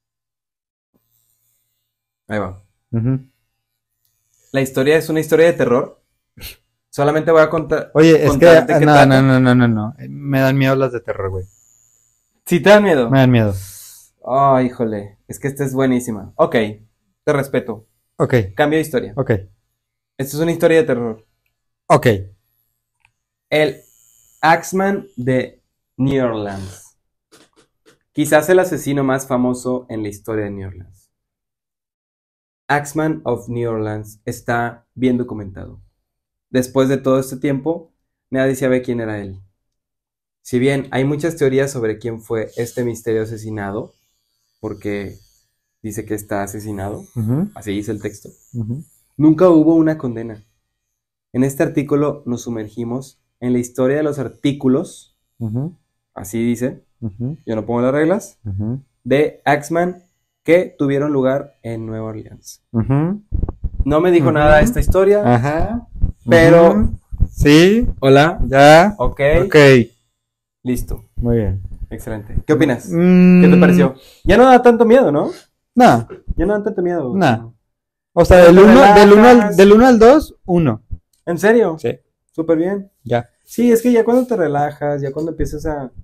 Ahí va.
Ujú.
La historia es una historia de terror. Solamente voy a contar.
Oye, es que
contarte qué trata.
no. Me dan miedo las de terror, güey.
Si te da miedo.
Me dan miedo.
Oh, híjole. Es que esta es buenísima. Ok. Te respeto.
Ok,
Cambio de historia.
ok,
Esta es una historia de terror.
ok.
El Axeman de New Orleans. Quizás el asesino más famoso en la historia de New Orleans. Axeman of New Orleans está bien documentado. Después de todo este tiempo, nadie sabe quién era él. Si bien hay muchas teorías sobre quién fue este misterio asesinado, porque dice que está asesinado,
Ujú,
así dice el texto,
ujú.
nunca hubo una condena. En este artículo nos sumergimos en la historia de los artículos,
Ujú,
así dice,
ujú,
yo no pongo las reglas,
ujú,
de Axeman que tuvieron lugar en Nueva Orleans.
ujú.
No me dijo
Ujú.
nada esta historia,
Ajá.
pero...
Ujú. Sí,
Hola,
ya.
ok,
Ok,
listo,
muy bien.
excelente. ¿Qué opinas? ¿Qué
Mm,
te pareció? Ya no da tanto miedo, ¿no?
No,
Ya no da tanto miedo.
no. O sea,
Te
del 1
relajas.
del uno al 2, 1.
¿En serio?
Sí.
Súper bien.
Ya.
Sí, es que ya cuando te relajas, ya cuando empiezas a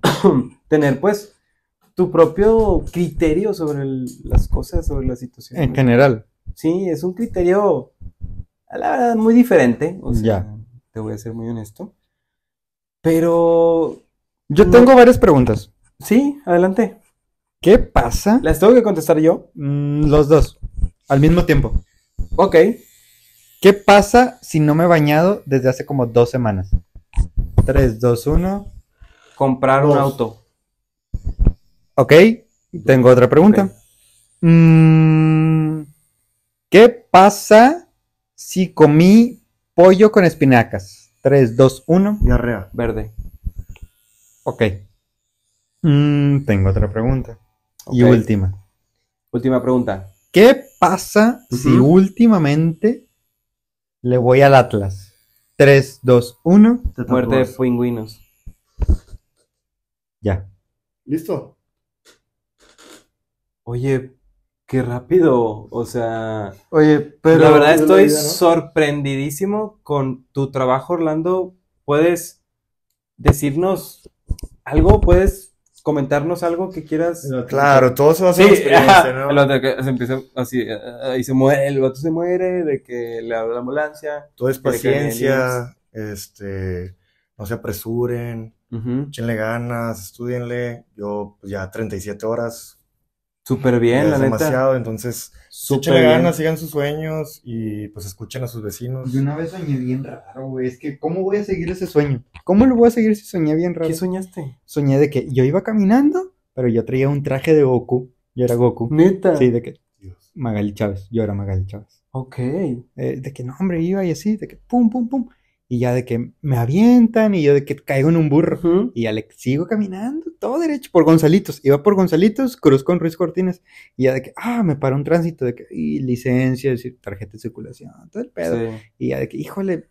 tener pues tu propio criterio sobre las cosas, sobre las situaciones.
En general.
Sí, es un criterio, la verdad, muy diferente. O sea,
Ya.
te voy a ser muy honesto. Pero,
Yo
No.
tengo varias preguntas.
sí, adelante.
¿Qué pasa?
¿Las tengo que contestar yo?
Los dos, al mismo tiempo.
Ok.
¿Qué pasa si no me he bañado desde hace como 2 semanas? 3, 2, 1.
Comprar un
Dos.
auto.
Ok, tengo otra pregunta.
Ok.
¿Qué pasa si comí pollo con espinacas? 3, 2, 1.
Diarrea.
Verde.
Ok. Tengo otra pregunta. Y
Ok.
última.
Última pregunta.
¿Qué pasa si
Ujú.
últimamente le voy al Atlas? 3, 2, 1.
Te
Muerte de
tatúas.
pingüinos.
Ya.
¿Listo?
Oye, qué rápido. O sea,
Oye, pero
la verdad
es la
estoy
vida, ¿no?
sorprendidísimo con tu trabajo, Orlando. ¿Puedes decirnos algo? ¿Puedes comentarnos algo que quieras?
Claro, todo se va a
Sí,
hacer experiencia, ¿no?
lo de que se empieza así, y se muere, el vato se muere, de que le habla la ambulancia.
Todo es
que le caen
paciencia, no se apresuren,
Ujú.
échenle ganas, estudienle. Yo, pues ya 37 horas,
Súper
ya
bien, la
es
neta.
demasiado, entonces
Súper
échenle
bien.
ganas, sigan sus sueños y pues escuchen a sus vecinos.
yo una vez soñé bien raro, güey. Es que, ¿cómo voy a seguir ese sueño? ¿Cómo lo voy a seguir si soñé bien raro?
¿Qué soñaste?
Soñé de que yo iba caminando, pero yo traía un traje de Goku. Yo era Goku.
Neta.
Sí, de que
Dios.
Magali Chávez. Yo era Magali Chávez.
Ok.
De que no, hombre, iba y así, de que pum, pum, pum. Y ya de que me avientan y yo de que caigo en un burro.
Ujú.
Y ya le sigo caminando, todo derecho, por Gonzalitos. Iba por Gonzalitos, cruz con Ruiz Cortines. Y ya de que, me paró un tránsito, de que, y licencia, tarjeta de circulación, todo el pedo.
Sí.
Y ya de que, híjole,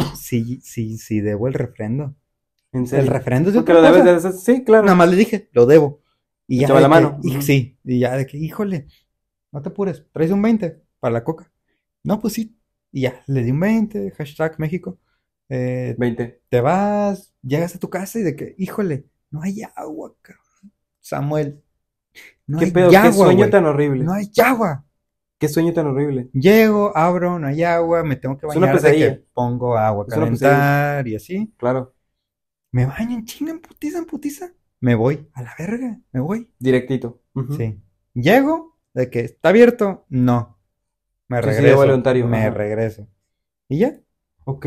sí, debo el refrendo.
¿En
El
serio?
refrendo es de
Porque
otra
lo debes
cosa.
de hacer. Sí, claro.
Nada más le dije, lo debo. Y ya
Échame
de
la
que,
mano. Ujú.
sí, y ya de que, híjole, no te apures, traes un 20 para la coca. No, pues sí. Y ya, le di un 20, hashtag México.
20.
Te vas, llegas a tu casa y de que, híjole, no hay agua, cabrón. Samuel, no
¿Qué
hay
pedo? ¿Qué
agua,
sueño
güey.
tan horrible?
No hay agua.
¿Qué sueño tan horrible?
Llego, abro, no hay agua, me tengo que
Es una
bañar de que
pesadilla.
pongo agua a
Es una
calentar y así.
Claro.
Me baño en chinga, en putiza. Me voy, a la verga, me voy.
Directito. Ujú.
Sí. Llego, de que está abierto, no. Me
Suicidio
regreso,
voluntario,
me
ajá.
regreso. Y ya.
Ok.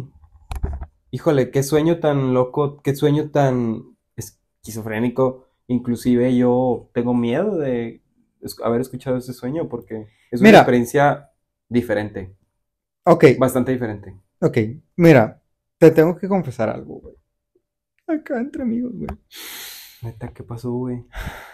Híjole, qué sueño tan loco, qué sueño tan esquizofrénico. Inclusive yo tengo miedo de haber escuchado ese sueño porque es una
Mira.
experiencia diferente,
Ok,
bastante diferente.
ok. Mira, te tengo que confesar algo, güey. Acá entre amigos, güey.
Neta, ¿qué pasó, güey?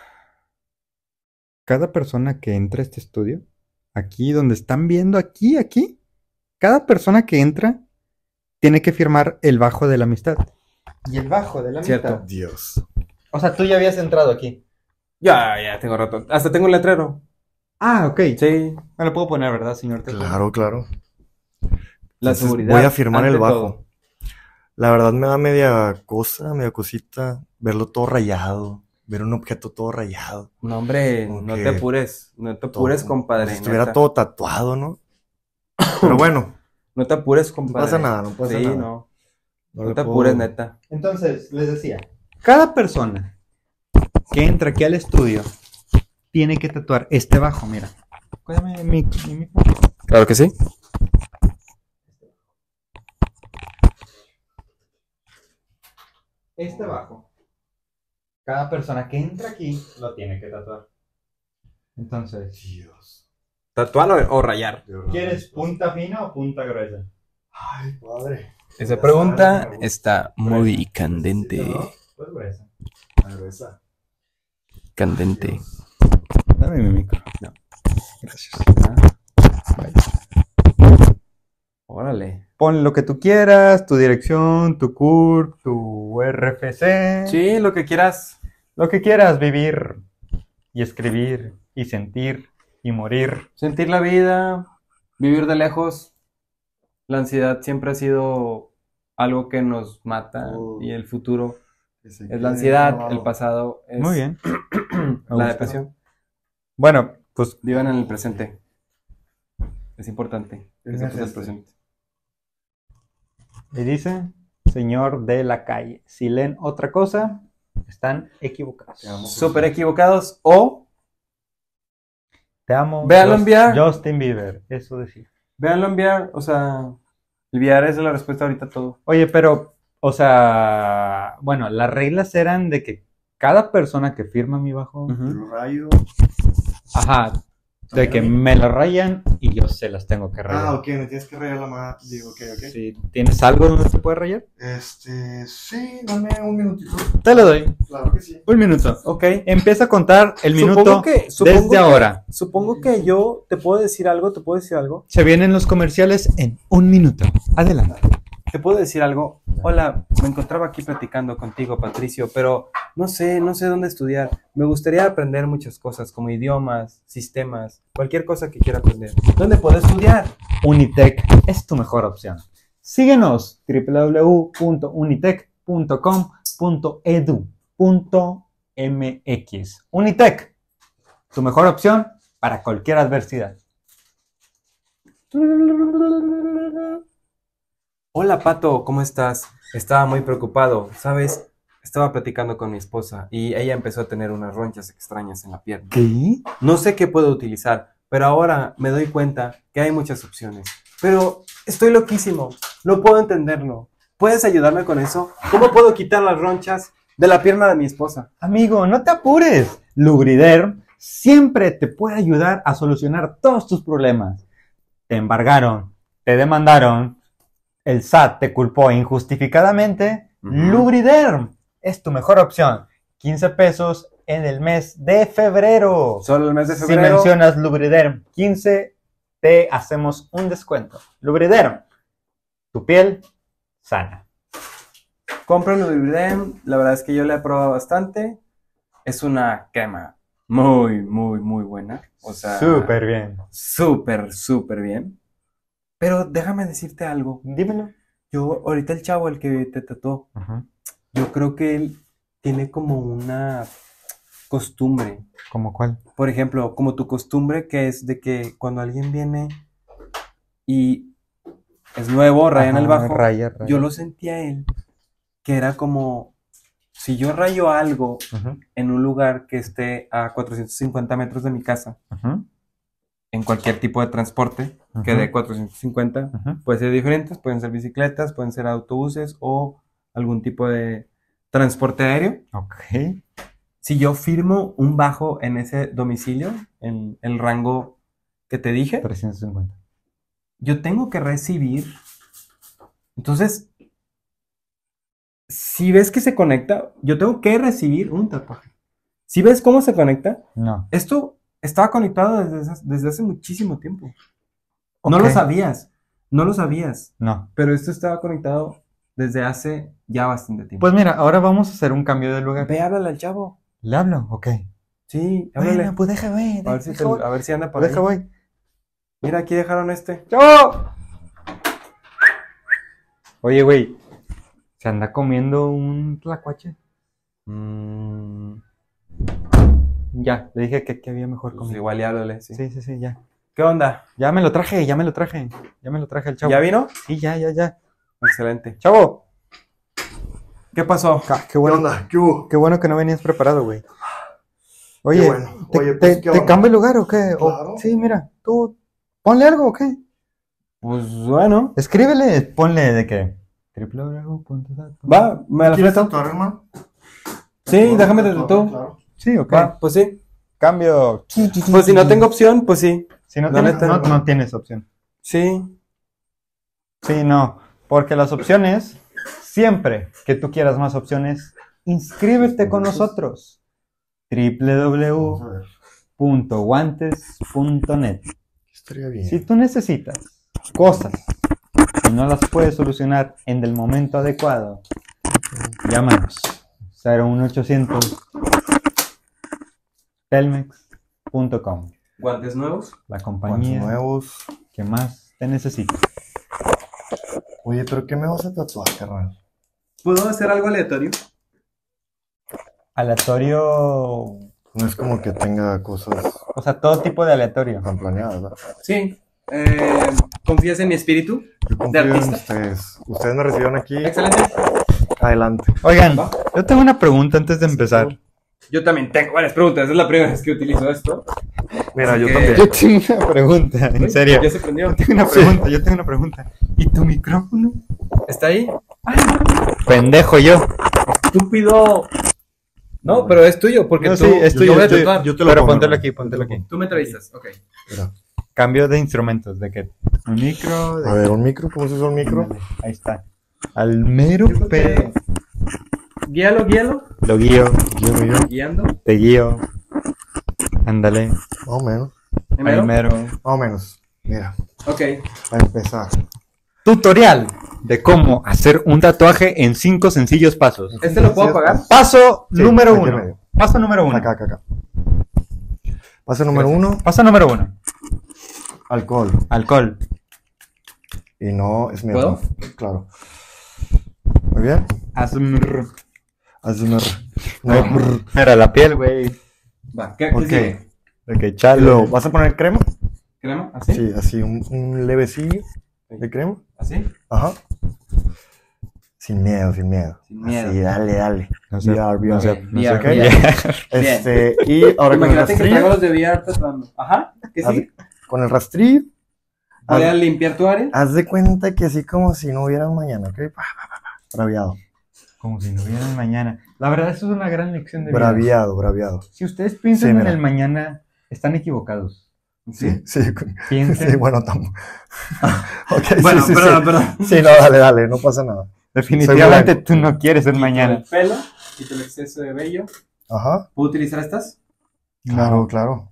Cada persona que entra a este estudio, aquí donde están viendo, aquí, cada persona que entra tiene que firmar el bajo de la amistad. Y el bajo de la
Cierto.
amistad.
Dios.
O sea, tú ya habías entrado aquí.
Ya tengo rato. Hasta tengo un letrero.
Ok.
Sí,
Me lo puedo poner, ¿verdad, señor?
Claro, claro.
la
Entonces,
seguridad.
voy a firmar
ante
el bajo.
todo.
La verdad me da media cosita, verlo todo rayado, ver un objeto todo rayado.
No, hombre,
Como
no
que
te apures,
Todo,
compadre.
como si estuviera
neta.
todo tatuado, ¿no? Pero bueno,
No te apures,
no
compadre.
pasa nada, no pasa
Sí,
nada.
no.
No
No
le
te
puedo-
apures, neta.
Entonces, les decía, cada persona que entra aquí al estudio tiene que tatuar este bajo, mira. Cuérdame mi micro.
Claro que sí.
Este bajo. Cada persona que entra aquí lo tiene que tatuar. Entonces,
Dios.
¿Tatuar o rayar?
de verdad.
¿quieres punta fina o punta gruesa?
Ay, padre.
Esa
Ya
pregunta
sabes, me gusta.
está muy candente.
¿No?
Pues gruesa.
La gruesa.
Candente.
Dios.
Dame mi micro.
No.
Gracias.
Vaya. Órale.
Pon lo que tú quieras, tu dirección, tu CURP, tu RFC.
Sí, lo que quieras.
Lo que quieras vivir y escribir y sentir y morir.
Sentir la vida, vivir de lejos. La ansiedad siempre ha sido algo que nos mata
Oh.
y el futuro Es la ansiedad, el pasado es
Muy bien.
la depresión.
Bueno, pues
Vivan en el presente. Es importante que
Es
sepas el
este.
presente.
y dice, señor de la calle, si leen otra cosa, están equivocados.
Te amo.
Súper equivocados o
Te amo.
Véanlo enviar.
Justin Bieber, eso decía.
véanlo enviar. O sea, el VR es la respuesta ahorita a todo.
Oye, pero, o sea, bueno, las reglas eran de que cada persona que firma mi bajo,
Lo rayo.
ajá, de que me la rayan y yo se las tengo que rayar.
Ah, ok, me tienes que rayar la mano. Digo, ok.
Si tienes algo donde se puede rayar,
Sí, dame un minutito.
te lo doy.
Claro que sí.
Un minuto.
Ok.
Empieza a contar el minuto
Supongo
desde
que-
ahora.
Supongo que yo te puedo decir algo.
Se vienen los comerciales en un minuto. Adelante.
Te puedo decir algo. Hola, me encontraba aquí platicando contigo, Patricio, pero no sé dónde estudiar. Me gustaría aprender muchas cosas, como idiomas, sistemas, cualquier cosa que quiera aprender. ¿Dónde puedo estudiar?
Unitec es tu mejor opción. Síguenos www.unitec.com.edu.mx. Unitec, tu mejor opción para cualquier adversidad.
Hola, Pato, ¿cómo estás? Estaba muy preocupado, ¿sabes? Estaba platicando con mi esposa y ella empezó a tener unas ronchas extrañas en la pierna.
¿Qué?
No sé qué puedo utilizar, pero ahora me doy cuenta que hay muchas opciones. Pero estoy loquísimo, no puedo entenderlo. ¿Puedes ayudarme con eso? ¿Cómo puedo quitar las ronchas de la pierna de mi esposa?
Amigo, no te apures. Lubriderm siempre te puede ayudar a solucionar todos tus problemas. Te embargaron, te demandaron, el SAT te culpó injustificadamente.
Ujú.
Lubriderm es tu mejor opción. 15 pesos en el mes de febrero.
Solo el mes de
Si
febrero.
mencionas Lubriderm 15, te hacemos un descuento. Lubriderm, tu piel sana.
Compren Lubriderm, la verdad es que yo la he probado bastante. Es una crema muy, muy, muy buena. O sea,
Súper bien.
súper, súper bien. Pero déjame decirte algo.
Dímelo.
Yo, ahorita el chavo, el que te trató, yo creo que él tiene como una costumbre.
¿Cómo cuál?
Por ejemplo, como tu costumbre que es de que cuando alguien viene y es nuevo, rayan el
Ajá,
bajo,
raya.
yo lo sentía a él, que era como, si yo rayo algo
Ujú,
en un lugar que esté a 450 metros de mi casa,
ujú,
en cualquier tipo de transporte que
Ujú.
dé 450,
ujú.
puede ser diferentes, pueden ser bicicletas, pueden ser autobuses o algún tipo de transporte aéreo.
Ok.
Si yo firmo un bajo en ese domicilio, en el rango que te dije,
350.
yo tengo que recibir. Entonces, si ves que se conecta, yo tengo que recibir un tatuaje. Si ves cómo se conecta,
No.
esto estaba conectado desde hace muchísimo tiempo. No
Ok.
lo sabías, no lo sabías,
No.
pero esto estaba conectado desde hace ya bastante tiempo.
Pues mira, ahora vamos a hacer un cambio de lugar.
Ve, háblale al chavo.
¿Le hablo? Ok.
Sí, háblale.
Bueno, pues déjame.
A ver si anda por ahí.
Deja voy.
Mira, aquí dejaron este.
¡Chavo! Oye, güey. ¿Se anda comiendo un tlacuache? Ya, le dije que aquí había mejor
Pues
comida.
igual y háblale, sí.
Sí, ya.
¿Qué onda?
Ya me lo traje. Ya me lo traje al chavo.
¿Ya vino?
Sí, ya.
Excelente.
Chavo.
¿Qué pasó?
Qué
¿Qué
bueno.
onda? ¿Qué hubo?
Qué bueno que no venías preparado, güey. Oye,
Qué bueno.
¿te,
Oye, pues,
te-
¿qué
te
onda?
cambio el lugar o qué?
Claro.
Sí, mira, tú ponle algo o qué.
Pues bueno.
Escríbele, ponle de que www.dat.
Va, me la
¿Quieres
fleto.
tatuar, hermano?
Sí, déjame de tú.
Claro.
Sí, ok.
Va, pues sí.
Cambio.
Pues si no tengo opción, pues sí.
Si no
la
tienes,
neta,
no tienes opción.
Sí.
Sí, no. Porque las opciones, siempre que tú quieras más opciones, inscríbete con nosotros.
Vamos a ver.
www.guantes.net.
Estaría bien.
Si tú necesitas cosas y no las puedes solucionar en el momento adecuado, llámanos 01800 telmex.com,
¿Guantes nuevos?
la
Guantes
compañía
nuevos.
que más te necesita.
Oye, ¿pero qué me vas a tatuar, carnal?
¿Puedo hacer algo aleatorio?
Aleatorio.
No es como que tenga cosas
O sea, todo tipo de aleatorio.
tan planeadas, ¿verdad?
Sí. ¿Confías en mi espíritu?
Yo confío en
artista?
ustedes. Ustedes me recibieron aquí.
Excelente.
Adelante.
Oigan, yo tengo una pregunta antes de empezar.
Yo también tengo varias preguntas. Es la primera vez que utilizo esto.
Mira,
Así
yo
que-
también.
Yo tengo una pregunta, en serio.
Ya se prendió.
Yo tengo una pregunta. ¿Y tu micrófono?
¿Está ahí?
Pendejo yo.
Estúpido. No, pero es tuyo, porque
No,
tú.
sí, es
yo
tuyo,
voy a
es tuyo.
tatuar.
Yo te lo
Pero
pongo,
póntelo
¿no?
aquí, póntelo aquí.
Tú me entrevistas, ok.
Mira.
Cambio de instrumentos, ¿de qué? Un micro,
A ver, un micro, ¿cómo se usa un micro?
ahí está. Al mero
Yo creo que-
pero
Guíalo.
lo guío,
Yo,
Guiando.
te guío. Ándale,
más o menos.
Primero.
al mero.
Más o menos. Mira,
Ok.
para empezar.
Tutorial de cómo hacer un tatuaje en 5 sencillos pasos.
¿Este lo puedo pagar?
Paso
Sí,
número
aquí en
1.
medio.
Paso número 1.
Acá. Paso número
Gracias.
1,
Paso número 1.
alcohol.
Alcohol.
Y no es miedo.
¿Puedo?
Claro. Muy bien.
Asmr.
Azumar. No, brr.
Era la piel, güey.
Va. ¿Qué
Ok.
sigue?
Ok,
Y
chale.
luego, ¿vas a poner crema?
¿Crema? ¿Así?
Sí, así, un levecillo de crema.
¿Así?
Ajá. Sin miedo.
Sin miedo.
Así, dale.
No sé,
VR,
no sé,
VR.
no sé
VR,
qué.
Y ahora con el
Imagínate que traigo
rastrillo.
los de VR tatuando. Ajá. ¿Qué sigue?
Con el rastrillo.
¿Voy a
Haz,
limpiar tu área?
haz de cuenta que así como si no hubiera un mañana, ¿ok? Braviado.
Como si no hubiera un mañana. La verdad, eso es una gran lección de vida.
Braviado.
Si ustedes piensan
Sí,
en
mira.
el mañana, están equivocados.
Sí.
Piensen.
Sí, bueno, Ok,
Bueno,
sí.
perdón.
Sí, no, dale, no pasa nada.
Definitivamente
Soy
tú no quieres el mañana.
El pelo, quito el exceso de vello.
Ajá,
¿Puedo utilizar estas?
claro.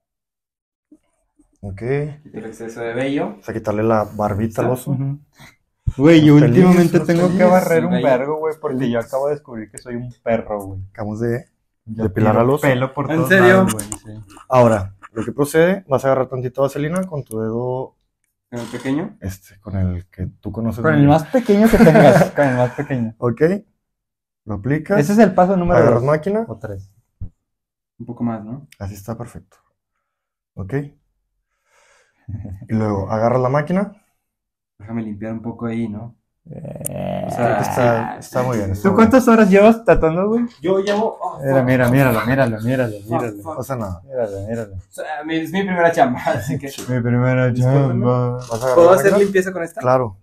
Ok,
Quito el exceso de vello.
vamos a quitarle la barbita al oso.
Ujú. Güey, yo
Los
últimamente
feliz,
tengo
los
que
feliz,
barrer un
güey.
vergo, güey, porque yo acabo de descubrir que soy un perro, güey.
Acabamos de...
Yo
¿Depilar
tiro
al oso?
pelo por
¿En
todos
serio?
lados, güey, sí.
Ahora, lo que procede, vas a agarrar tantito vaselina con tu dedo,
Con el pequeño.
con el que tú conoces.
Con
muy
el
bien.
más pequeño que tengas, con el más pequeño.
Ok, lo aplicas,
Ese es el paso número
agarras
2
máquina,
o 3.
Un poco más, ¿no?
así está perfecto. Ok. Y luego agarras la máquina.
Déjame limpiar un poco ahí, ¿no?
Creo
sea,
que está muy bien. está
¿Tú
muy
cuántas horas llevas tatuando, güey?
Yo llevo. oh,
Mira,
fuck.
míralo.
bien. No pasa nada.
Míralo.
O sea, es mi primera chamba, así que.
Mi primera
Discúlpame.
chamba.
¿Vas a agarrar
¿Puedo
la
hacer
máquina?
limpieza con esta?
Claro.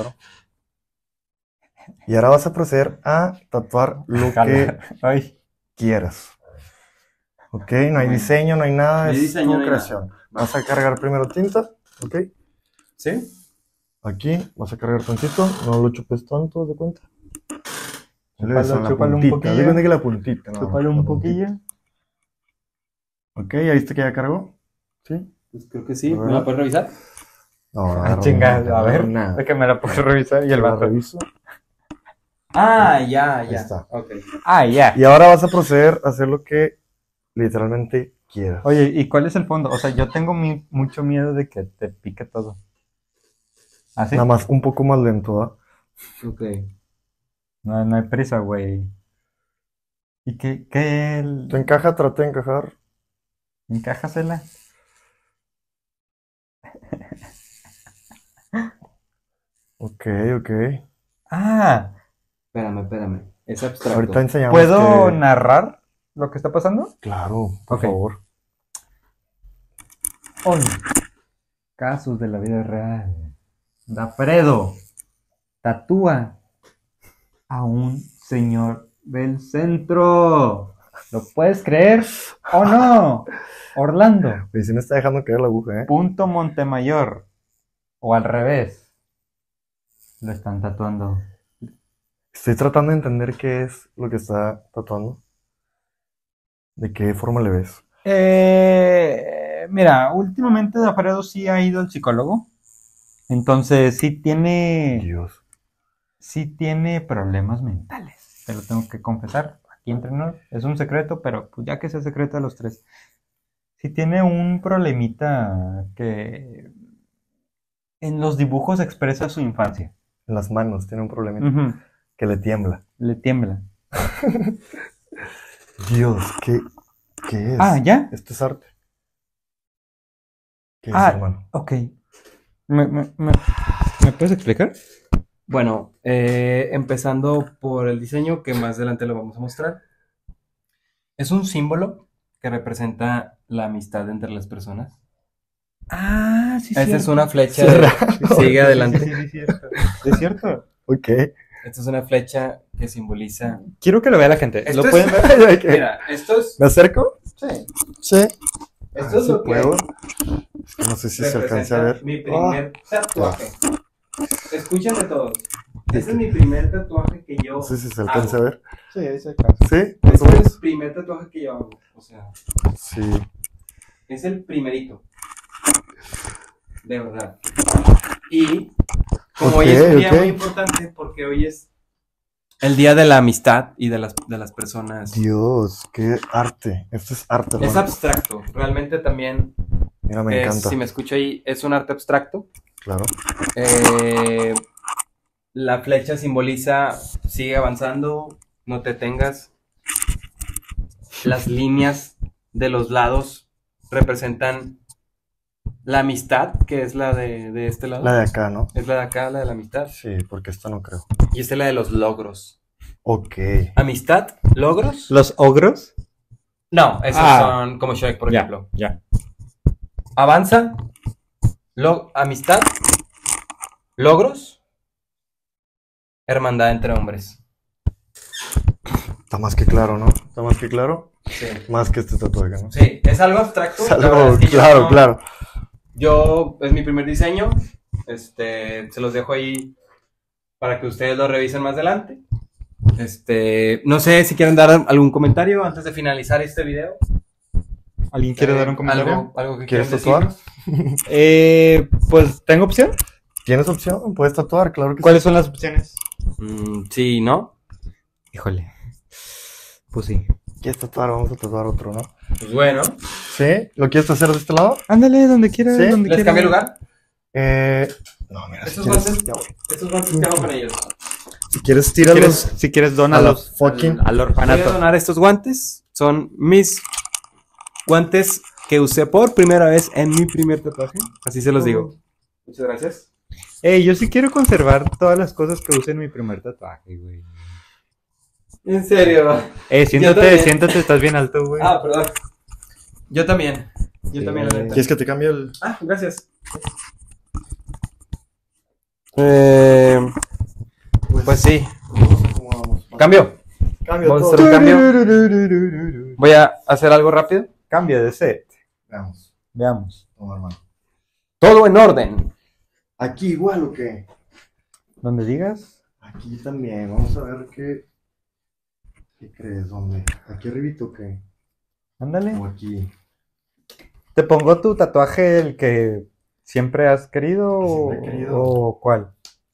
Y ahora vas a proceder a tatuar lo que
Jala. Ay.
quieras. Ok, no hay
Bueno.
diseño, no hay nada,
No hay
es
diseño,
tu
no hay
creación. Vas a cargar primero tinta, ok.
¿Sí?
Aquí vas a cargar tantito, no lo chupes tanto, ¿de cuenta?
Chúpalo un
de
poquillo.
cuenta que la puntita. No,
Chúpalo
la
un
puntita.
poquillo.
Ok, ¿ya viste que ya cargó? ¿Sí?
Pues creo que sí.
A ver.
¿Me la puedes revisar?
No, no,
Ah,
agarró
chingada,
nada,
a ver,
nada.
de que me la puedo revisar y el
La
vato.
reviso.
Ah, ya.
Ahí está.
Ok.
Ah, ya.
Y ahora vas a proceder a hacer lo que literalmente quieras.
Oye, ¿y cuál es el fondo? O sea, yo tengo mucho miedo de que te pique todo. ¿Así?
Nada más un poco más lento, ¿ah?
Ok.
No hay prisa, güey. ¿Y qué
Tú encaja, trata de encajar.
encájasela?
Ok.
Ah,
Espérame. Es abstracto.
Ahorita enseñamos
¿puedo
que...
narrar lo que está pasando?
Claro, por
Ok.
favor.
Hoy, casos de la vida real. Dafredo tatúa a un señor del centro. ¿Lo puedes creer o no? Orlando,
Oye, sí me está dejando caer la aguja, ¿eh?
punto Montemayor. O al revés. Lo están tatuando.
Estoy tratando de entender qué es lo que está tatuando. ¿De qué forma le ves?
Mira, últimamente Dafredo sí ha ido al psicólogo. Entonces sí tiene problemas mentales. Te lo tengo que confesar. Aquí entre nos. Es un secreto, pero pues ya que sea secreto a los tres. Sí tiene un problemita que en los dibujos expresa su infancia.
En las manos, tiene un problemita
Ujú.
que le tiembla.
Le tiembla.
Dios, ¿qué es?
Ah, ¿ya?
Esto es arte. ¿Qué es,
Ah.
hermano?
Ok. ¿Me puedes explicar?
Bueno, empezando por el diseño, que más adelante lo vamos a mostrar. Es un símbolo que representa la amistad entre las personas.
Ah, sí,
Esta es
cierto.
una flecha.
Cerrado.
Sigue adelante.
Sí, cierto. ¿Es cierto?
Ok.
Esta es una flecha que simboliza.
Quiero que lo vea la gente.
Esto
¿Lo
es-
pueden ver?
Mira, esto es.
¿Me acerco?
Sí.
Sí.
Esto es
Sí
lo que
puedo. Es que no sé si se alcanza a
representa
ver.
mi primer tatuaje. Escúchame todos. Este es mi primer tatuaje que yo
No sé si se alcanza a
hago.
ver.
Sí, ahí se alcanza.
¿Sí?
Este
¿Cómo
es
es?
el primer tatuaje que yo hago. O sea,
Sí.
es el primerito. De verdad. Y como
Ok,
hoy es un día
ok.
muy importante, porque hoy es el día de la amistad y de las personas.
Dios, qué arte. Esto es arte,
Es
hermano.
abstracto. Realmente también,
Mira, me encanta.
si me escucho ahí, es un arte abstracto.
Claro.
La flecha simboliza, sigue avanzando, no te tengas. Las líneas de los lados representan la amistad, que es la de este lado.
La de acá, ¿no?
Es la de acá, la de la amistad.
Sí, porque esta no creo.
Y esta es la de los logros.
Ok.
Amistad, logros.
¿Los ogros?
No, esos son como Shrek, por ejemplo.
Ya.
Avanza, amistad, logros, hermandad entre hombres.
Está más que claro, ¿no? Está más que claro.
Sí.
Más que este tatuaje, ¿no?
Sí, es algo abstracto.
Es
la
algo,
verdad es que yo
claro,
no-
claro.
Yo, es mi primer diseño. Se los dejo ahí para que ustedes lo revisen más adelante. No sé si quieren dar algún comentario antes de finalizar este video.
¿Alguien quiere dar un comentario?
Algo que
¿Quieres
quieran
tatuar?
decirnos.
Pues, ¿tengo opción?
¿Tienes opción? ¿Puedes tatuar? Claro que
¿Cuáles son las opciones?
Sí, ¿no?
Híjole. Pues sí.
sí. ¿Quieres tatuar? Vamos a tatuar otro, ¿no?
Pues bueno,
¿Sí? ¿Lo quieres hacer de este lado?
Ándale, donde quieras.
¿Sí?
Donde
¿les
quieras.
cambio lugar?
No, mira,
Estos
si quieres,
guantes-
ya voy.
Estos guantes que hago con ellos.
Si quieres,
Si
tíralos
quieres, si quieres
a la
dónalos
fucking...
al
Voy a
orfanato.
donar estos guantes. Son mis guantes que usé por primera vez en mi primer tatuaje. Así se los digo. Muchas gracias.
Yo sí quiero conservar todas las cosas que usé en mi primer tatuaje, güey.
En serio.
Siéntate,
también.
siéntate, estás bien alto, güey.
Ah, perdón. Yo también. Yo
Sí.
también, la neta.
¿Quieres que te cambie el...?
Ah, gracias. Pues sí.
¿Cómo vamos?
Cambio.
Cambio
Vamos a
todo.
hacer un cambio. Voy a hacer algo rápido.
Cambio de set.
Veamos.
Veamos.
Toma, hermano.
Todo en orden.
¿Aquí igual o qué?
Donde digas.
Aquí también. Vamos a ver qué... ¿Qué crees? ¿Dónde? ¿Aquí arribito o qué?
Ándale.
O aquí.
¿Te pongo tu tatuaje, el que siempre has querido?
Que siempre he querido.
¿O cuál?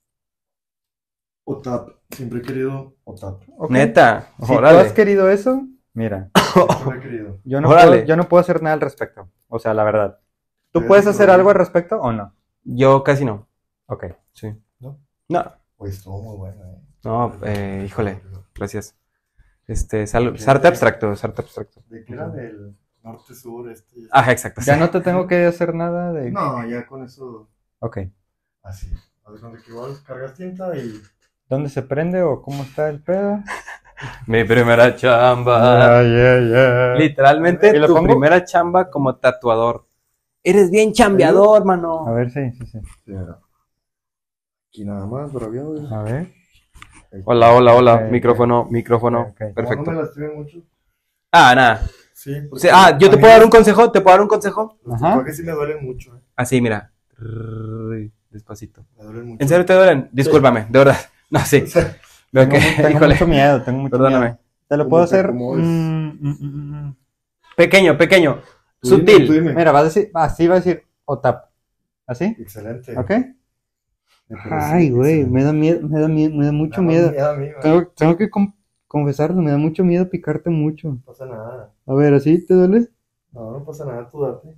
OTAP. Siempre he querido OTAP.
Ok.
Neta.
Si tú
Órale.
has querido eso, mira,
Siempre he querido.
Órale.
yo no puedo hacer nada al respecto. O sea, la verdad. ¿Tú
Pero
puedes
sí,
hacer
pero-
algo al respecto o no?
Yo casi no.
Ok.
Sí.
¿No?
No.
Pues estuvo muy bueno,
No, híjole. Gracias. Es arte abstracto, es arte abstracto.
¿De qué era? Del norte-sur este.
Ah, exacto.
Ya
sí.
no te tengo que hacer nada de...
No, ya con eso.
Ok.
Así. Haz de cuenta que igual cargas tinta y.
¿Dónde se prende o cómo está el pedo?
Mi primera chamba. Literalmente
¿Y lo
tu
pongo?
primera chamba como tatuador. Eres bien chambeador,
A
mano.
ver, sí.
Sí, mira. Aquí nada más, braviado. güey.
A ver.
Hola, hola, hola.
Ok,
micrófono.
Ok.
Como
Perfecto.
no me lastimen mucho.
Ah, nada.
Sí, porque
Sí, yo te
a
puedo dar
mí
un consejo. ¿Te puedo dar un consejo?
Los
Ajá.
tatuajes sí me duelen mucho,
Así, mira. Despacito.
Me duelen mucho.
¿En serio te duelen? Discúlvame, de verdad. No, sí.
O sea,
Veo que,
Tengo
híjole,
mucho miedo, tengo mucho
perdóname.
miedo. ¿Te lo
¿Cómo
puedo
te
hacer?
acomodes?
Pequeño, pequeño.
tú dime,
Sutil.
tú dime.
Mira, va a decir, así va a decir OTAP. ¿Así?
Excelente.
¿Ok?
Me parece
Ay, güey,
excelente.
me da miedo, me da mucho miedo.
A mí, güey.
Tengo que confesarlo, me da mucho miedo picarte mucho.
No pasa nada.
A ver, ¿así te duele?
No, no pasa nada, tú date.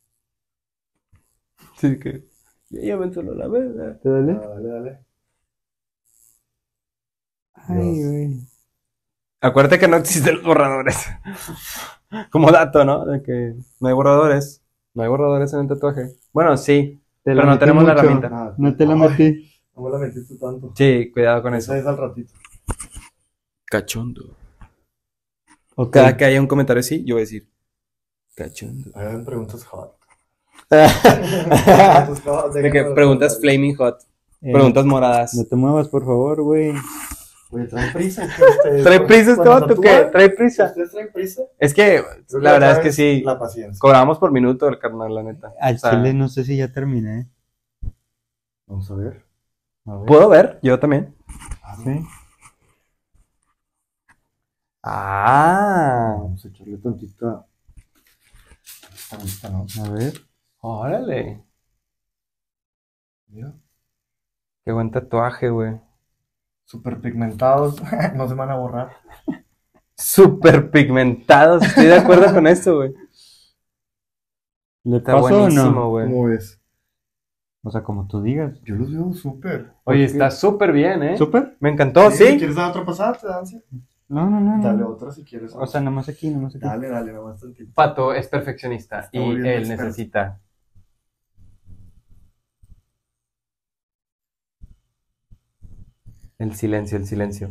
Sí, que. Ya me entró la verga.
¿Te duele?
Dale, dale.
Ay,
Dios.
güey.
Acuérdate que no existen los borradores. Como dato, ¿no? De que no hay borradores. No hay borradores en el tatuaje. Bueno, sí, pero no tenemos la herramienta.
No te la metí.
No me la metiste tanto.
Sí, cuidado con eso.
Esa es al ratito.
Cachondo.
Ok.
Cada que haya un comentario así, yo voy a decir cachondo.
Hagan preguntas hot.
De que preguntas flaming hot. Preguntas moradas.
No te muevas, por favor, güey.
Oye, ¿traen prisa?
¿Trae prisa este vato? ¿Qué? ¿Trae prisa?
¿Ustedes traen prisa?
Es que la verdad es que sí.
La paciencia.
Cobramos por minuto el carnal, la neta.
Al
O sea,
chile no sé si ya terminé.
Vamos a ver.
A ver.
¿puedo ver? Yo también.
Sí.
Ah.
Vamos a echarle tantita. Esta, ¿no?
A ver.
Órale.
Mira.
Qué buen tatuaje, güey.
Súper pigmentados. No se van a borrar.
Súper pigmentados. Estoy de acuerdo con esto, güey.
¿Le
Está
pasó o
buenísimo,
no?
güey.
¿Cómo ves?
O sea, como tú digas.
Yo los veo súper.
Oye, está súper bien, ¿eh?
¿Súper?
Me encantó, ¿sí?
¿Quieres dar otra pasada? ¿Te dan?
No, no, no.
Dale
no.
otra si quieres.
O sea, nada más aquí, nada más aquí.
dale, nomás tantito.
Pato es perfeccionista
Está
y
volviendo
él
experto.
necesita. El silencio, el silencio.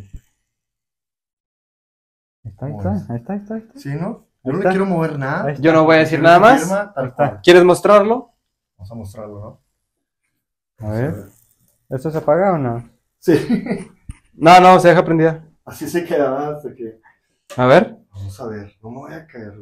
Ahí está, ahí está, ahí está, ahí está.
¿Sí, no? Yo
Ahí
no le
está.
quiero mover nada.
Ahí está.
Yo no voy a decir
Quiero
nada
su
más.
firma, tal
Ahí está.
cual.
¿Quieres mostrarlo?
Vamos a mostrarlo, ¿no?
A ver. ¿Esto se apaga o no?
Sí.
No, no, se deja prendida.
Así se quedaba hasta que.
A ver.
Vamos a ver. No me voy a caer.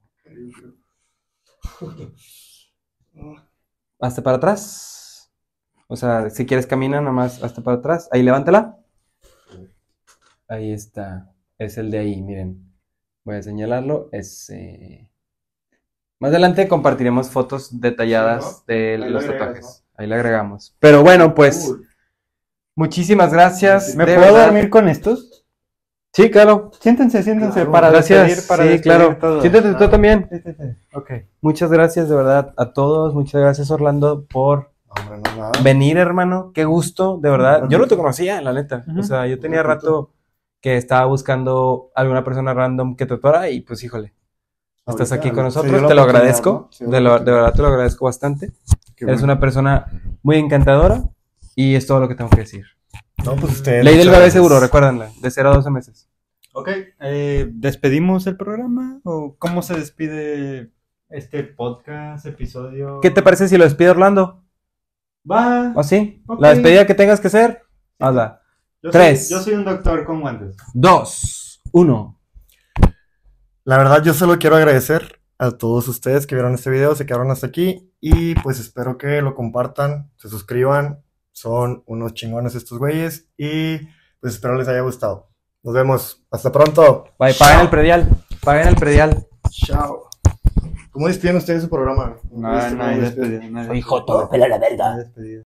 Hasta para atrás. O sea, si quieres camina nomás hasta para atrás. Ahí, levántala. Ahí está. Es el de ahí, miren. Voy a señalarlo. Más adelante compartiremos fotos detalladas de
Ahí lo
los
agregas,
tatuajes. Ahí le agregamos. Pero bueno, pues,
Uy,
muchísimas gracias.
¿Me
de
puedo
verdad.
dormir con estos?
Sí, claro.
Siéntense,
Claro.
para
Gracias.
despedir, para
Sí,
despedir
claro.
todo.
Siéntate tú también.
Sí, sí, sí. Ok.
Muchas gracias de verdad a todos. Muchas gracias, Orlando, por
hombre, no nada.
venir, hermano. Qué gusto, de verdad. Yo no te conocía, la neta.
Ujú.
O sea, yo tenía rato que estaba buscando alguna persona random que tatuara y pues, híjole, estás aquí con
Se dio
nosotros.
la
Te lo
oportunidad,
agradezco.
¿no? Se dio la
De
oportunidad.
verdad te lo agradezco bastante.
Qué
Eres
bueno.
una persona muy encantadora y es todo lo que tengo que decir.
No, pues ustedes.
Ley del
muchas
bebé
gracias.
seguro, recuérdenla, de 0 a 12 meses.
Ok. ¿Despedimos el programa? ¿O cómo se despide este podcast, episodio?
¿Qué te parece si lo despide Orlando?
Va.
¿O sí?
Ok.
La despedida que tengas que hacer, hazla.
Yo
3.
yo soy un doctor con guantes.
2, 1.
La verdad, yo solo quiero agradecer a todos ustedes que vieron este video, se quedaron hasta aquí y pues espero que lo compartan, se suscriban, son unos chingones estos güeyes y pues espero les haya gustado. Nos vemos, hasta pronto.
Bye, paguen el predial. Paguen el predial.
Chao. ¿Cómo despiden ustedes su programa?
No, no hay despedida.
Soy Joto, pela la verga.
No hay despedida.